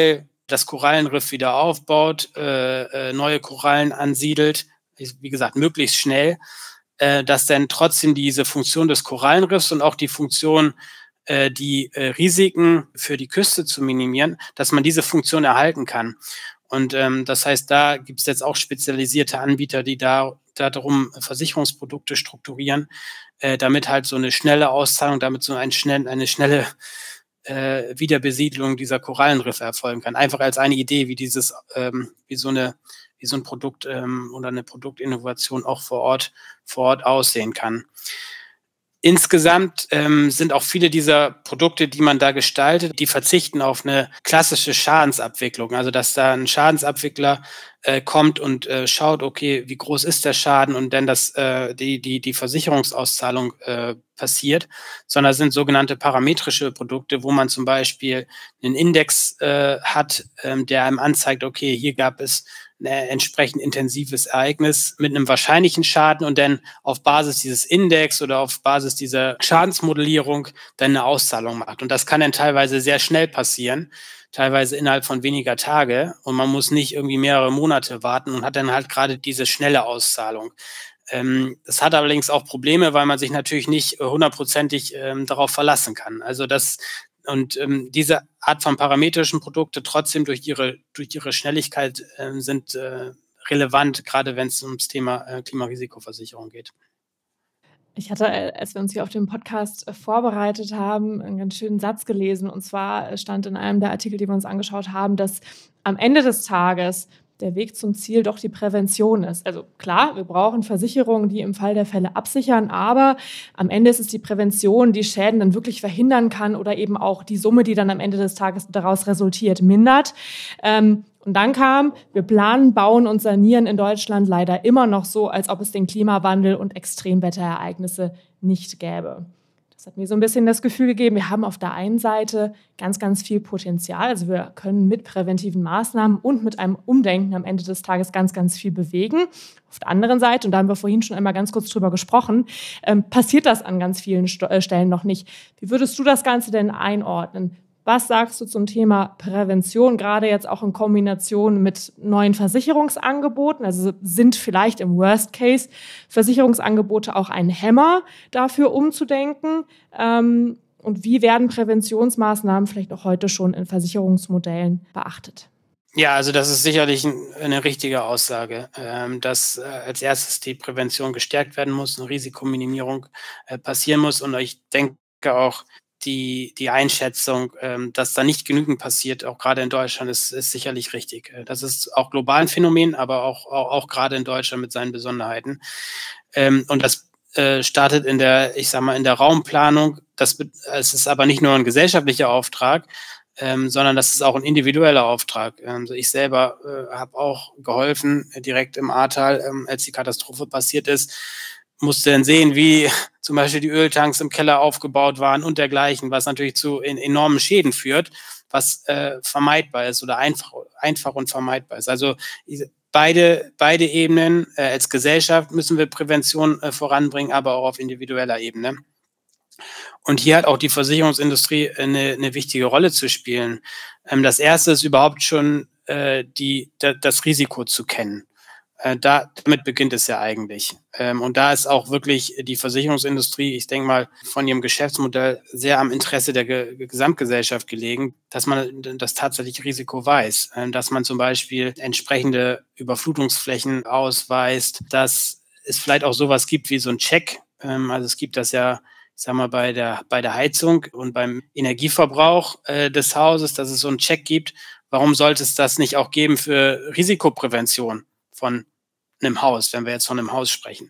das Korallenriff wieder aufbaut, äh, äh, neue Korallen ansiedelt, wie gesagt, möglichst schnell, äh, dass dann trotzdem diese Funktion des Korallenriffs und auch die Funktion, äh, die äh, Risiken für die Küste zu minimieren, dass man diese Funktion erhalten kann. Und ähm, das heißt, da gibt es jetzt auch spezialisierte Anbieter, die da, da darum Versicherungsprodukte strukturieren, äh, damit halt so eine schnelle Auszahlung, damit so ein schnell, eine schnelle äh, Wiederbesiedlung dieser Korallenriffe erfolgen kann. Einfach als eine Idee, wie dieses, ähm, wie so eine, wie so ein Produkt ähm, oder eine Produktinnovation auch vor Ort, vor Ort aussehen kann. Insgesamt ähm, sind auch viele dieser Produkte, die man da gestaltet, die verzichten auf eine klassische Schadensabwicklung. Also dass da ein Schadensabwickler äh, kommt und äh, schaut, okay, wie groß ist der Schaden und dann das, äh, die, die, die Versicherungsauszahlung äh, passiert, sondern es sind sogenannte parametrische Produkte, wo man zum Beispiel einen Index äh, hat, ähm, der einem anzeigt, okay, hier gab es ein entsprechend intensives Ereignis mit einem wahrscheinlichen Schaden und dann auf Basis dieses Index oder auf Basis dieser Schadensmodellierung dann eine Auszahlung macht. Und das kann dann teilweise sehr schnell passieren, teilweise innerhalb von weniger Tage und man muss nicht irgendwie mehrere Monate warten und hat dann halt gerade diese schnelle Auszahlung. Ähm, das hat allerdings auch Probleme, weil man sich natürlich nicht hundertprozentig ähm, darauf verlassen kann. Also das Und ähm, diese Art von parametrischen Produkte trotzdem durch ihre, durch ihre Schnelligkeit äh, sind äh, relevant, gerade wenn es ums Thema äh, Klimarisikoversicherung geht. Ich hatte, als wir uns hier auf den Podcast vorbereitet haben, einen ganz schönen Satz gelesen. Und zwar stand in einem der Artikel, die wir uns angeschaut haben, dass am Ende des Tages der Weg zum Ziel doch die Prävention ist. Also klar, wir brauchen Versicherungen, die im Fall der Fälle absichern, aber am Ende ist es die Prävention, die Schäden dann wirklich verhindern kann oder eben auch die Summe, die dann am Ende des Tages daraus resultiert, mindert. Ähm, und dann kam, wir planen, bauen und sanieren in Deutschland leider immer noch so, als ob es den Klimawandel und Extremwetterereignisse nicht gäbe. Das hat mir so ein bisschen das Gefühl gegeben, wir haben auf der einen Seite ganz, ganz viel Potenzial. Also wir können mit präventiven Maßnahmen und mit einem Umdenken am Ende des Tages ganz, ganz viel bewegen. Auf der anderen Seite, und da haben wir vorhin schon einmal ganz kurz drüber gesprochen, ähm, passiert das an ganz vielen St- äh, Stellen noch nicht. Wie würdest du das Ganze denn einordnen? Was sagst du zum Thema Prävention, gerade jetzt auch in Kombination mit neuen Versicherungsangeboten? Also sind vielleicht im Worst Case Versicherungsangebote auch ein Hämmer dafür umzudenken? Ähm, und wie werden Präventionsmaßnahmen vielleicht auch heute schon in Versicherungsmodellen beachtet? Ja, also das ist sicherlich eine richtige Aussage, dass als erstes die Prävention gestärkt werden muss, eine Risikominimierung passieren muss. Und ich denke auch, Die, die Einschätzung, ähm, dass da nicht genügend passiert, auch gerade in Deutschland, ist, ist sicherlich richtig. Das ist auch global ein Phänomen, aber auch, auch, auch gerade in Deutschland mit seinen Besonderheiten. Ähm, und das äh, startet in der, ich sag mal, in der Raumplanung. Das, es ist aber nicht nur ein gesellschaftlicher Auftrag, ähm, sondern das ist auch ein individueller Auftrag. Also ich selber äh, habe auch geholfen, direkt im Ahrtal, ähm, als die Katastrophe passiert ist, musste dann sehen, wie zum Beispiel die Öltanks im Keller aufgebaut waren und dergleichen, was natürlich zu in, enormen Schäden führt, was äh, vermeidbar ist oder einfach, einfach und vermeidbar ist. Also beide, beide Ebenen äh, als Gesellschaft müssen wir Prävention äh, voranbringen, aber auch auf individueller Ebene. Und hier hat auch die Versicherungsindustrie eine, eine wichtige Rolle zu spielen. Ähm, das erste ist überhaupt schon äh, die, da, das Risiko zu kennen. Da, damit beginnt es ja eigentlich. Und da ist auch wirklich die Versicherungsindustrie, ich denke mal, von ihrem Geschäftsmodell sehr am Interesse der Ge- Gesamtgesellschaft gelegen, dass man das tatsächliche Risiko weiß, dass man zum Beispiel entsprechende Überflutungsflächen ausweist, dass es vielleicht auch sowas gibt wie so ein Check. Also es gibt das ja, ich sag mal, bei der, bei der Heizung und beim Energieverbrauch äh, des Hauses, dass es so einen Check gibt. Warum sollte es das nicht auch geben für Risikoprävention von einem Haus, wenn wir jetzt von einem Haus sprechen?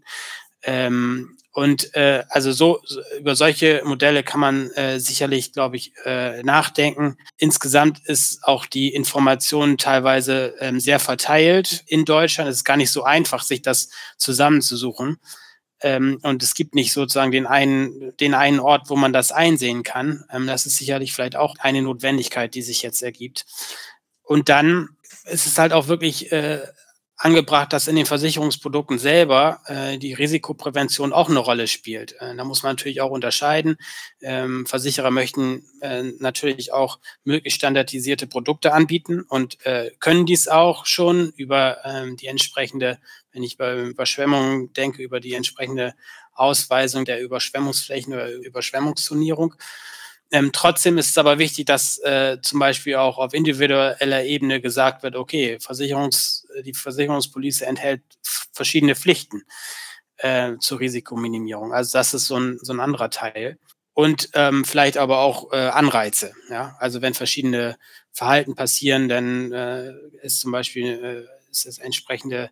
Ähm, und äh, also so, so über solche Modelle kann man äh, sicherlich, glaube ich, äh, nachdenken. Insgesamt ist auch die Information teilweise ähm, sehr verteilt in Deutschland. Es ist gar nicht so einfach, sich das zusammenzusuchen. Ähm, und es gibt nicht sozusagen den einen, den einen Ort, wo man das einsehen kann. Ähm, das ist sicherlich vielleicht auch eine Notwendigkeit, die sich jetzt ergibt. Und dann ist es halt auch wirklich äh, angebracht, dass in den Versicherungsprodukten selber äh, die Risikoprävention auch eine Rolle spielt. Äh, da muss man natürlich auch unterscheiden. Ähm, Versicherer möchten äh, natürlich auch möglichst standardisierte Produkte anbieten und äh, können dies auch schon über ähm, die entsprechende, wenn ich bei Überschwemmungen denke, über die entsprechende Ausweisung der Überschwemmungsflächen oder Überschwemmungszonierung. Ähm, trotzdem ist es aber wichtig, dass äh, zum Beispiel auch auf individueller Ebene gesagt wird, okay, Versicherungs, die Versicherungspolice enthält f- verschiedene Pflichten äh, zur Risikominimierung. Also das ist so ein, so ein anderer Teil. Und ähm, vielleicht aber auch äh, Anreize. Ja? Also wenn verschiedene Verhalten passieren, dann äh, ist zum Beispiel äh, ist das entsprechende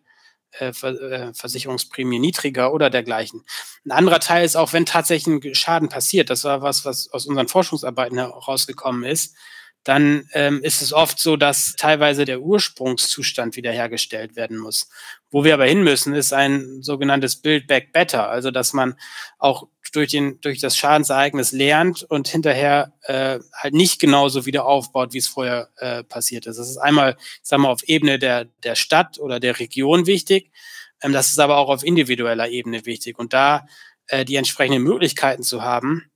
Versicherungsprämie niedriger oder dergleichen. Ein anderer Teil ist auch, wenn tatsächlich ein Schaden passiert, das war was, was aus unseren Forschungsarbeiten herausgekommen ist, dann ähm, ist es oft so, dass teilweise der Ursprungszustand wiederhergestellt werden muss. Wo wir aber hin müssen, ist ein sogenanntes Build Back Better, also dass man auch durch, den, durch das Schadensereignis lernt und hinterher äh, halt nicht genauso wieder aufbaut, wie es vorher äh, passiert ist. Das ist einmal, sagen wir, auf Ebene der, der Stadt oder der Region wichtig, ähm, das ist aber auch auf individueller Ebene wichtig. Und da äh, die entsprechenden Möglichkeiten zu haben,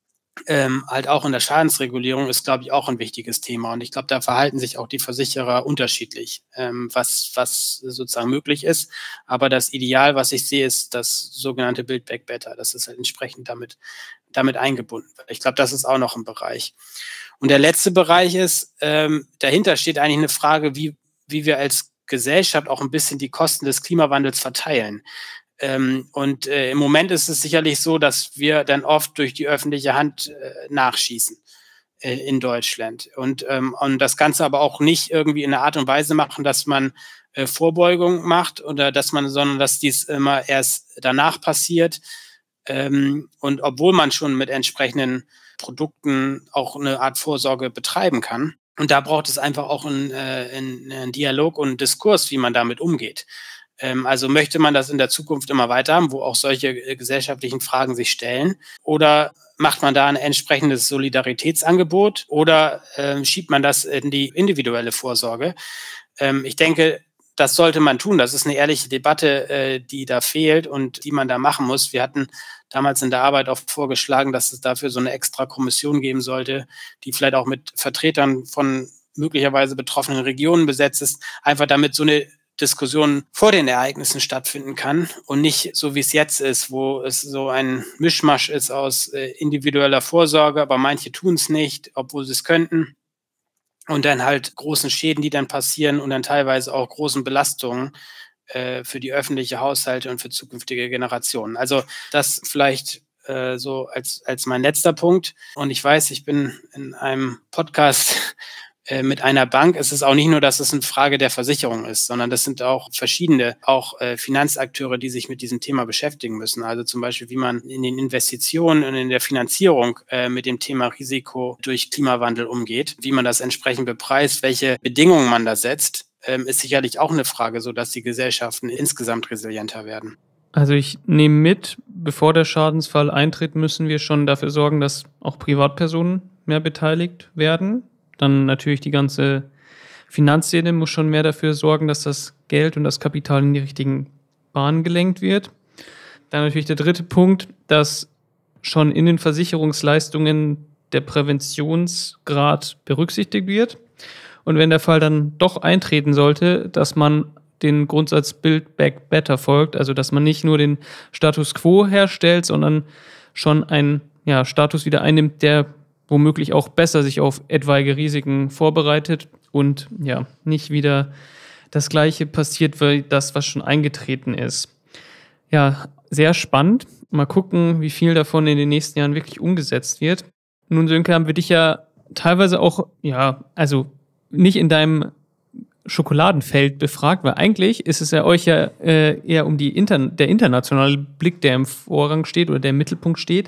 Ähm, halt auch in der Schadensregulierung ist, glaube ich, auch ein wichtiges Thema. Und ich glaube, da verhalten sich auch die Versicherer unterschiedlich, ähm, was, was sozusagen möglich ist. Aber das Ideal, was ich sehe, ist das sogenannte Build Back Better. Das ist halt entsprechend damit, damit eingebunden. Ich glaube, das ist auch noch ein Bereich. Und der letzte Bereich ist, ähm, dahinter steht eigentlich eine Frage, wie, wie wir als Gesellschaft auch ein bisschen die Kosten des Klimawandels verteilen. Ähm, und äh, im Moment ist es sicherlich so, dass wir dann oft durch die öffentliche Hand äh, nachschießen äh, in Deutschland. Und, ähm, und das Ganze aber auch nicht irgendwie in einer Art und Weise machen, dass man äh, Vorbeugung macht oder dass man, sondern dass dies immer erst danach passiert. Ähm, und obwohl man schon mit entsprechenden Produkten auch eine Art Vorsorge betreiben kann. Und da braucht es einfach auch einen, äh, einen, einen Dialog und einen Diskurs, wie man damit umgeht. Also möchte man das in der Zukunft immer weiter haben, wo auch solche gesellschaftlichen Fragen sich stellen? Oder macht man da ein entsprechendes Solidaritätsangebot oder äh, schiebt man das in die individuelle Vorsorge? Ähm, ich denke, das sollte man tun. Das ist eine ehrliche Debatte, äh, die da fehlt und die man da machen muss. Wir hatten damals in der Arbeit auch vorgeschlagen, dass es dafür so eine extra Kommission geben sollte, die vielleicht auch mit Vertretern von möglicherweise betroffenen Regionen besetzt ist, einfach damit so eine Diskussion vor den Ereignissen stattfinden kann und nicht so, wie es jetzt ist, wo es so ein Mischmasch ist aus äh, individueller Vorsorge, aber manche tun es nicht, obwohl sie es könnten. Und dann halt großen Schäden, die dann passieren und dann teilweise auch großen Belastungen äh, für die öffentliche Haushalte und für zukünftige Generationen. Also das vielleicht äh, so als, als mein letzter Punkt. Und ich weiß, ich bin in einem Podcast mit einer Bank. Es ist auch nicht nur, dass es eine Frage der Versicherung ist, sondern das sind auch verschiedene, auch äh, Finanzakteure, die sich mit diesem Thema beschäftigen müssen. Also zum Beispiel, wie man in den Investitionen und in der Finanzierung äh, mit dem Thema Risiko durch Klimawandel umgeht, wie man das entsprechend bepreist, welche Bedingungen man da setzt, ähm, ist sicherlich auch eine Frage, sodass die Gesellschaften insgesamt resilienter werden. Also ich nehme mit, bevor der Schadensfall eintritt, müssen wir schon dafür sorgen, dass auch Privatpersonen mehr beteiligt werden. Dann natürlich die ganze Finanzszene muss schon mehr dafür sorgen, dass das Geld und das Kapital in die richtigen Bahnen gelenkt wird. Dann natürlich der dritte Punkt, dass schon in den Versicherungsleistungen der Präventionsgrad berücksichtigt wird. Und wenn der Fall dann doch eintreten sollte, dass man den Grundsatz Build Back Better folgt, also dass man nicht nur den Status quo herstellt, sondern schon einen ja, Status wieder einnimmt, der womöglich auch besser sich auf etwaige Risiken vorbereitet und ja, nicht wieder das Gleiche passiert wie das, was schon eingetreten ist. Ja, sehr spannend. Mal gucken, wie viel davon in den nächsten Jahren wirklich umgesetzt wird. Nun, Sönke, haben wir dich ja teilweise auch, ja, also nicht in deinem Schokoladenfeld befragt, weil eigentlich ist es ja euch ja äh, eher um die Inter- der internationale Blick, der im Vorrang steht oder der im Mittelpunkt steht.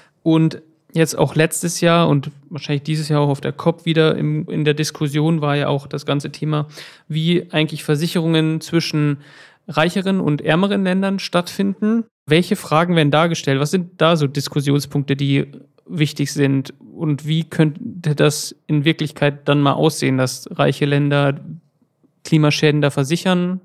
Und jetzt auch letztes Jahr und wahrscheinlich dieses Jahr auch auf der C O P wieder im, in der Diskussion war ja auch das ganze Thema, wie eigentlich Versicherungen zwischen reicheren und ärmeren Ländern stattfinden. Welche Fragen werden dargestellt? Was sind da so Diskussionspunkte, die wichtig sind? Und wie könnte das in Wirklichkeit dann mal aussehen, dass reiche Länder Klimaschäden da versichern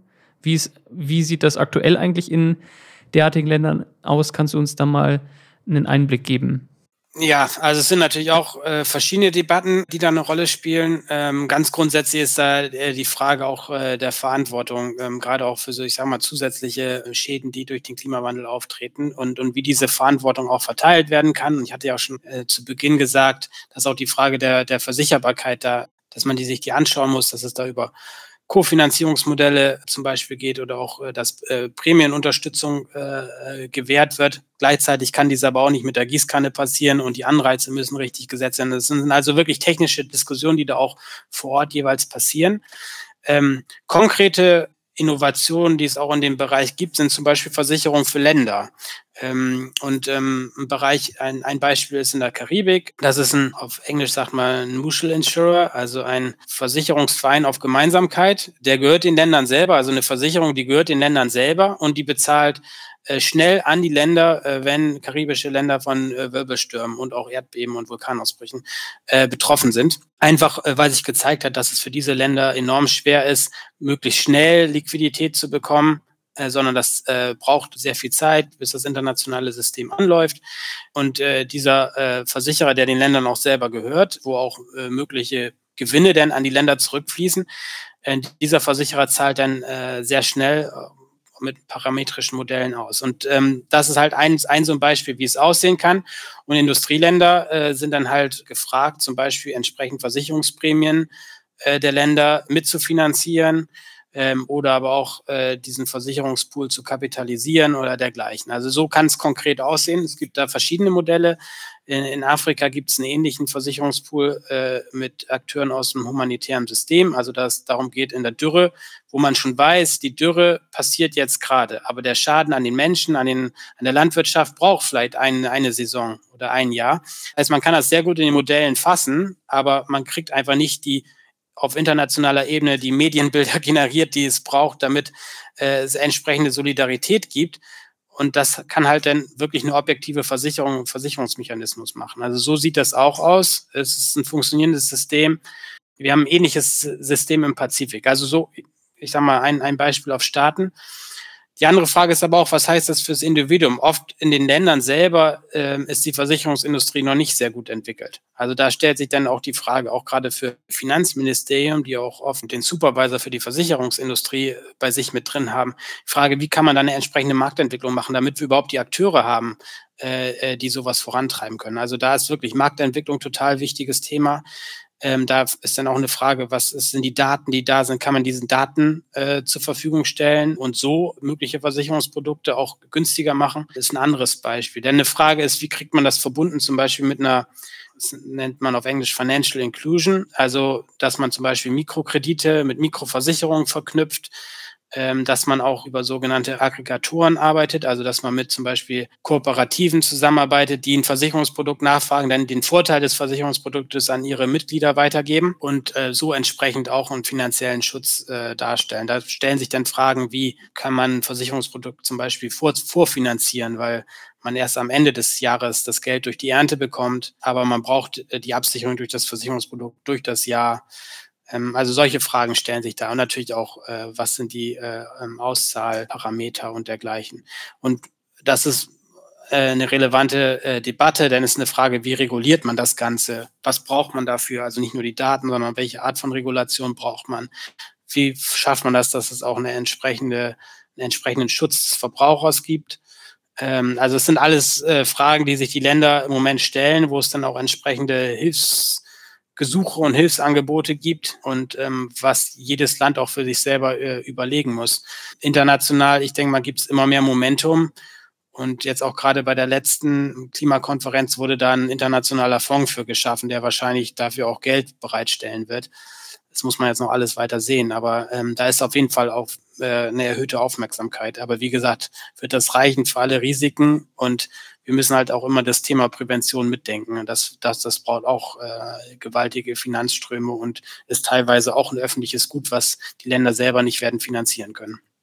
Wie, ist, wie sieht das aktuell eigentlich in derartigen Ländern aus? Kannst du uns da mal einen Einblick geben? Ja, also es sind natürlich auch äh, verschiedene Debatten, die da eine Rolle spielen. Ähm, ganz grundsätzlich ist da äh, die Frage auch äh, der Verantwortung, ähm, gerade auch für so, ich sag mal, zusätzliche Schäden, die durch den Klimawandel auftreten und, und wie diese Verantwortung auch verteilt werden kann. Und ich hatte ja auch schon äh, zu Beginn gesagt, dass auch die Frage der, der Versicherbarkeit da, dass man die sich die anschauen muss, dass es da über Kofinanzierungsmodelle zum Beispiel geht oder auch, äh, dass äh, Prämienunterstützung äh, gewährt wird. Gleichzeitig kann dies aber auch nicht mit der Gießkanne passieren und die Anreize müssen richtig gesetzt werden. Das sind also wirklich technische Diskussionen, die da auch vor Ort jeweils passieren. Ähm, konkrete Innovationen, die es auch in dem Bereich gibt, sind zum Beispiel Versicherungen für Länder. Ähm, und ähm, ein Bereich, ein, ein Beispiel ist in der Karibik. Das ist ein, auf Englisch sagt man, ein Mutual Insurer, also ein Versicherungsverein auf Gemeinsamkeit. Der gehört den Ländern selber, also eine Versicherung, die gehört den Ländern selber und die bezahlt äh, schnell an die Länder, äh, wenn karibische Länder von äh, Wirbelstürmen und auch Erdbeben und Vulkanausbrüchen äh, betroffen sind. Einfach, äh, weil sich gezeigt hat, dass es für diese Länder enorm schwer ist, möglichst schnell Liquidität zu bekommen, äh, sondern das äh, braucht sehr viel Zeit, bis das internationale System anläuft. Und äh, dieser äh, Versicherer, der den Ländern auch selber gehört, wo auch äh, mögliche Gewinne dann an die Länder zurückfließen, äh, dieser Versicherer zahlt dann äh, sehr schnell äh, mit parametrischen Modellen aus. Und ähm, das ist halt ein, ein so ein Beispiel, wie es aussehen kann. Und Industrieländer äh, sind dann halt gefragt, zum Beispiel entsprechend Versicherungsprämien äh, der Länder mitzufinanzieren ähm, oder aber auch äh, diesen Versicherungspool zu kapitalisieren oder dergleichen. Also so kann es konkret aussehen. Es gibt da verschiedene Modelle. In, in Afrika gibt es einen ähnlichen Versicherungspool äh, mit Akteuren aus dem humanitären System. Also dass es darum geht in der Dürre, wo man schon weiß, die Dürre passiert jetzt gerade. Aber der Schaden an den Menschen, an, den, an der Landwirtschaft braucht vielleicht ein, eine Saison oder ein Jahr. Das heißt, man kann das sehr gut in den Modellen fassen, aber man kriegt einfach nicht die auf internationaler Ebene die Medienbilder generiert, die es braucht, damit äh, es entsprechende Solidarität gibt. Und das kann halt dann wirklich eine objektive Versicherung, Versicherungsmechanismus machen. Also so sieht das auch aus. Es ist ein funktionierendes System. Wir haben ein ähnliches System im Pazifik. Also so, ich sage mal, ein, ein Beispiel auf Staaten. Die andere Frage ist aber auch, was heißt das fürs Individuum? Oft in den Ländern selber äh, ist die Versicherungsindustrie noch nicht sehr gut entwickelt. Also da stellt sich dann auch die Frage, auch gerade für Finanzministerium, die auch oft den Supervisor für die Versicherungsindustrie bei sich mit drin haben, die Frage, wie kann man da eine entsprechende Marktentwicklung machen, damit wir überhaupt die Akteure haben, äh, die sowas vorantreiben können. Also da ist wirklich Marktentwicklung total wichtiges Thema. Ähm, da ist dann auch eine Frage, was sind die Daten, die da sind, kann man diesen Daten äh, zur Verfügung stellen und so mögliche Versicherungsprodukte auch günstiger machen, das ist ein anderes Beispiel. Denn eine Frage ist, wie kriegt man das verbunden, zum Beispiel mit einer, das nennt man auf Englisch Financial Inclusion, also dass man zum Beispiel Mikrokredite mit Mikroversicherungen verknüpft, ähm, dass man auch über sogenannte Aggregatoren arbeitet, also dass man mit zum Beispiel Kooperativen zusammenarbeitet, die ein Versicherungsprodukt nachfragen, dann den Vorteil des Versicherungsproduktes an ihre Mitglieder weitergeben und äh, so entsprechend auch einen finanziellen Schutz äh, darstellen. Da stellen sich dann Fragen, wie kann man ein Versicherungsprodukt zum Beispiel vor, vorfinanzieren, weil man erst am Ende des Jahres das Geld durch die Ernte bekommt, aber man braucht äh, die Absicherung durch das Versicherungsprodukt durch das Jahr. Also solche Fragen stellen sich da und natürlich auch, äh, was sind die äh, Auszahlparameter und dergleichen. Und das ist äh, eine relevante äh, Debatte, denn es ist eine Frage, wie reguliert man das Ganze? Was braucht man dafür? Also nicht nur die Daten, sondern welche Art von Regulation braucht man? Wie schafft man das, dass es auch eine entsprechende, einen entsprechenden Schutz des Verbrauchers gibt? Ähm, also es sind alles äh, Fragen, die sich die Länder im Moment stellen, wo es dann auch entsprechende Hilfs Gesuche und Hilfsangebote gibt und ähm, was jedes Land auch für sich selber äh, überlegen muss. International, ich denke mal, gibt es immer mehr Momentum und jetzt auch gerade bei der letzten Klimakonferenz wurde da ein internationaler Fonds für geschaffen, der wahrscheinlich dafür auch Geld bereitstellen wird. Das muss man jetzt noch alles weiter sehen, aber ähm, da ist auf jeden Fall auch äh, eine erhöhte Aufmerksamkeit. Aber wie gesagt, wird das reichen für alle Risiken und wir müssen halt auch immer das Thema Prävention mitdenken. Das, das, das braucht auch äh, gewaltige Finanzströme und ist teilweise auch ein öffentliches Gut, was die Länder selber nicht werden finanzieren können.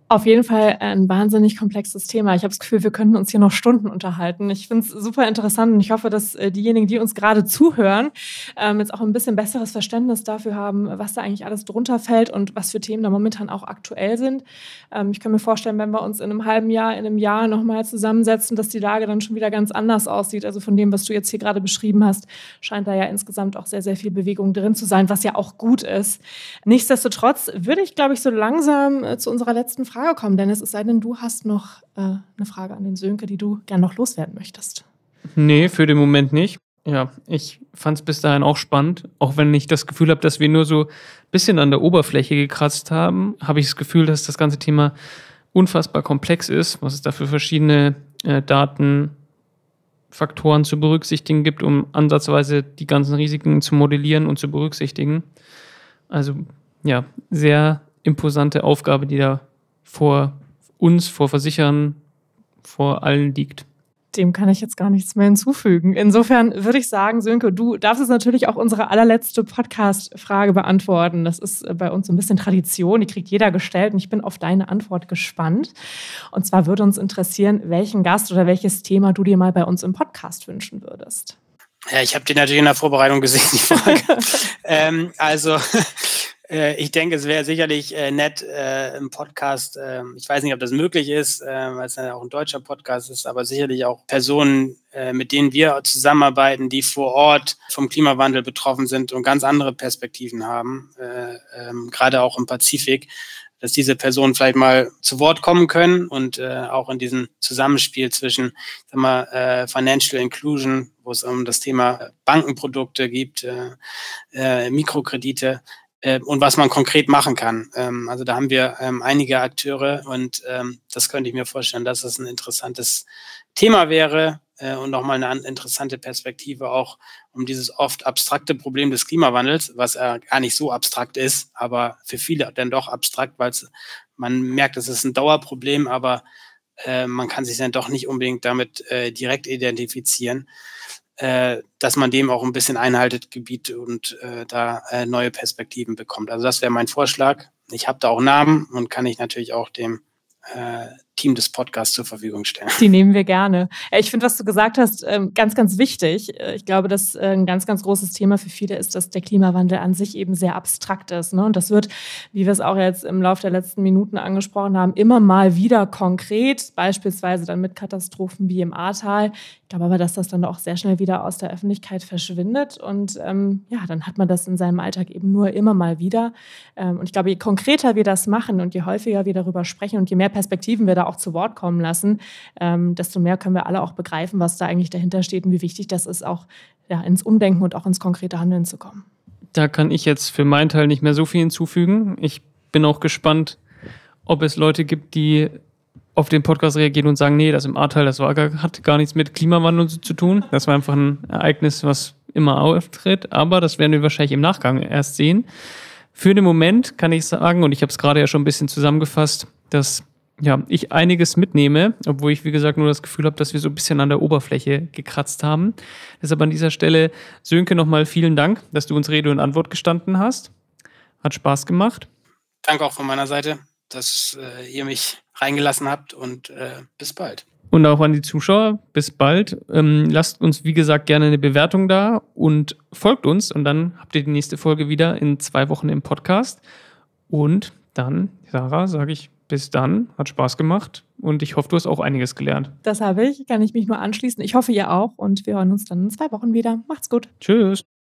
Auf jeden Fall ein wahnsinnig komplexes Thema. Ich habe das Gefühl, wir könnten uns hier noch Stunden unterhalten. Ich finde es super interessant und ich hoffe, dass diejenigen, die uns gerade zuhören, ähm, jetzt auch ein bisschen besseres Verständnis dafür haben, was da eigentlich alles drunter fällt und was für Themen da momentan auch aktuell sind. Ähm, ich kann mir vorstellen, wenn wir uns in einem halben Jahr, in einem Jahr nochmal zusammensetzen, dass die Lage dann schon wieder ganz anders aussieht. Also von dem, was du jetzt hier gerade beschrieben hast, scheint da ja insgesamt auch sehr, sehr viel Bewegung drin zu sein, was ja auch gut ist. Nichtsdestotrotz würde ich, glaube ich, so langsam äh, zu unserer letzten Frage kommen, Dennis, es sei denn, du hast noch äh, eine Frage an den Sönke, die du gerne noch loswerden möchtest. Nee, für den Moment nicht. Ja, ich fand es bis dahin auch spannend, auch wenn ich das Gefühl habe, dass wir nur so ein bisschen an der Oberfläche gekratzt haben, habe ich das Gefühl, dass das ganze Thema unfassbar komplex ist, was es da für verschiedene äh, Datenfaktoren zu berücksichtigen gibt, um ansatzweise die ganzen Risiken zu modellieren und zu berücksichtigen. Also ja, sehr imposante Aufgabe, die da vor uns, vor Versicherern, vor allen liegt. Dem kann ich jetzt gar nichts mehr hinzufügen. Insofern würde ich sagen, Sönke, du darfst jetzt natürlich auch unsere allerletzte Podcast-Frage beantworten. Das ist bei uns so ein bisschen Tradition, die kriegt jeder gestellt und ich bin auf deine Antwort gespannt. Und zwar würde uns interessieren, welchen Gast oder welches Thema du dir mal bei uns im Podcast wünschen würdest. Ja, ich habe die natürlich in der Vorbereitung gesehen, die Frage. ähm, also ich denke, es wäre sicherlich äh, nett äh, im Podcast, äh, ich weiß nicht, ob das möglich ist, äh, weil es ja auch ein deutscher Podcast ist, aber sicherlich auch Personen, äh, mit denen wir zusammenarbeiten, die vor Ort vom Klimawandel betroffen sind und ganz andere Perspektiven haben, äh, ähm, gerade auch im Pazifik, dass diese Personen vielleicht mal zu Wort kommen können und äh, auch in diesem Zusammenspiel zwischen, sag mal, äh, Financial Inclusion, wo es um das Thema Bankenprodukte gibt, äh, äh, Mikrokredite, und was man konkret machen kann. Also da haben wir einige Akteure und das könnte ich mir vorstellen, dass das ein interessantes Thema wäre und nochmal eine interessante Perspektive auch um dieses oft abstrakte Problem des Klimawandels, was gar nicht so abstrakt ist, aber für viele dann doch abstrakt, weil man merkt, es ist ein Dauerproblem, aber man kann sich dann doch nicht unbedingt damit direkt identifizieren. Dass man dem auch ein bisschen Einhaltegebiet und äh, da äh, neue Perspektiven bekommt. Also das wäre mein Vorschlag. Ich habe da auch Namen und kann ich natürlich auch dem äh, Team des Podcasts zur Verfügung stellen. Die nehmen wir gerne. Ich finde, was du gesagt hast, ganz, ganz wichtig. Ich glaube, dass ein ganz, ganz großes Thema für viele ist, dass der Klimawandel an sich eben sehr abstrakt ist. Und das wird, wie wir es auch jetzt im Laufe der letzten Minuten angesprochen haben, immer mal wieder konkret, beispielsweise dann mit Katastrophen wie im Ahrtal. Ich glaube aber, dass das dann auch sehr schnell wieder aus der Öffentlichkeit verschwindet. Und ähm, ja, dann hat man das in seinem Alltag eben nur immer mal wieder. Ähm, und ich glaube, je konkreter wir das machen und je häufiger wir darüber sprechen und je mehr Perspektiven wir da auch zu Wort kommen lassen, ähm, desto mehr können wir alle auch begreifen, was da eigentlich dahinter steht und wie wichtig das ist, auch ja, ins Umdenken und auch ins konkrete Handeln zu kommen. Da kann ich jetzt für meinen Teil nicht mehr so viel hinzufügen. Ich bin auch gespannt, ob es Leute gibt, die auf den Podcast reagieren und sagen, nee, das im Ahrtal, das war gar, hat gar nichts mit Klimawandel zu tun. Das war einfach ein Ereignis, was immer auftritt. Aber das werden wir wahrscheinlich im Nachgang erst sehen. Für den Moment kann ich sagen, und ich habe es gerade ja schon ein bisschen zusammengefasst, dass ja, ich einiges mitnehme, obwohl ich, wie gesagt, nur das Gefühl habe, dass wir so ein bisschen an der Oberfläche gekratzt haben. Deshalb an dieser Stelle, Sönke, nochmal vielen Dank, dass du uns Rede und Antwort gestanden hast. Hat Spaß gemacht. Danke auch von meiner Seite, dass äh, ihr mich reingelassen habt und äh, bis bald. Und auch an die Zuschauer, bis bald. Ähm, lasst uns, wie gesagt, gerne eine Bewertung da und folgt uns. Und dann habt ihr die nächste Folge wieder in zwei Wochen im Podcast. Und dann, Sarah, sage ich bis dann. Hat Spaß gemacht. Und ich hoffe, du hast auch einiges gelernt. Das habe ich, kann ich mich nur anschließen. Ich hoffe, ihr auch. Und wir hören uns dann in zwei Wochen wieder. Macht's gut. Tschüss.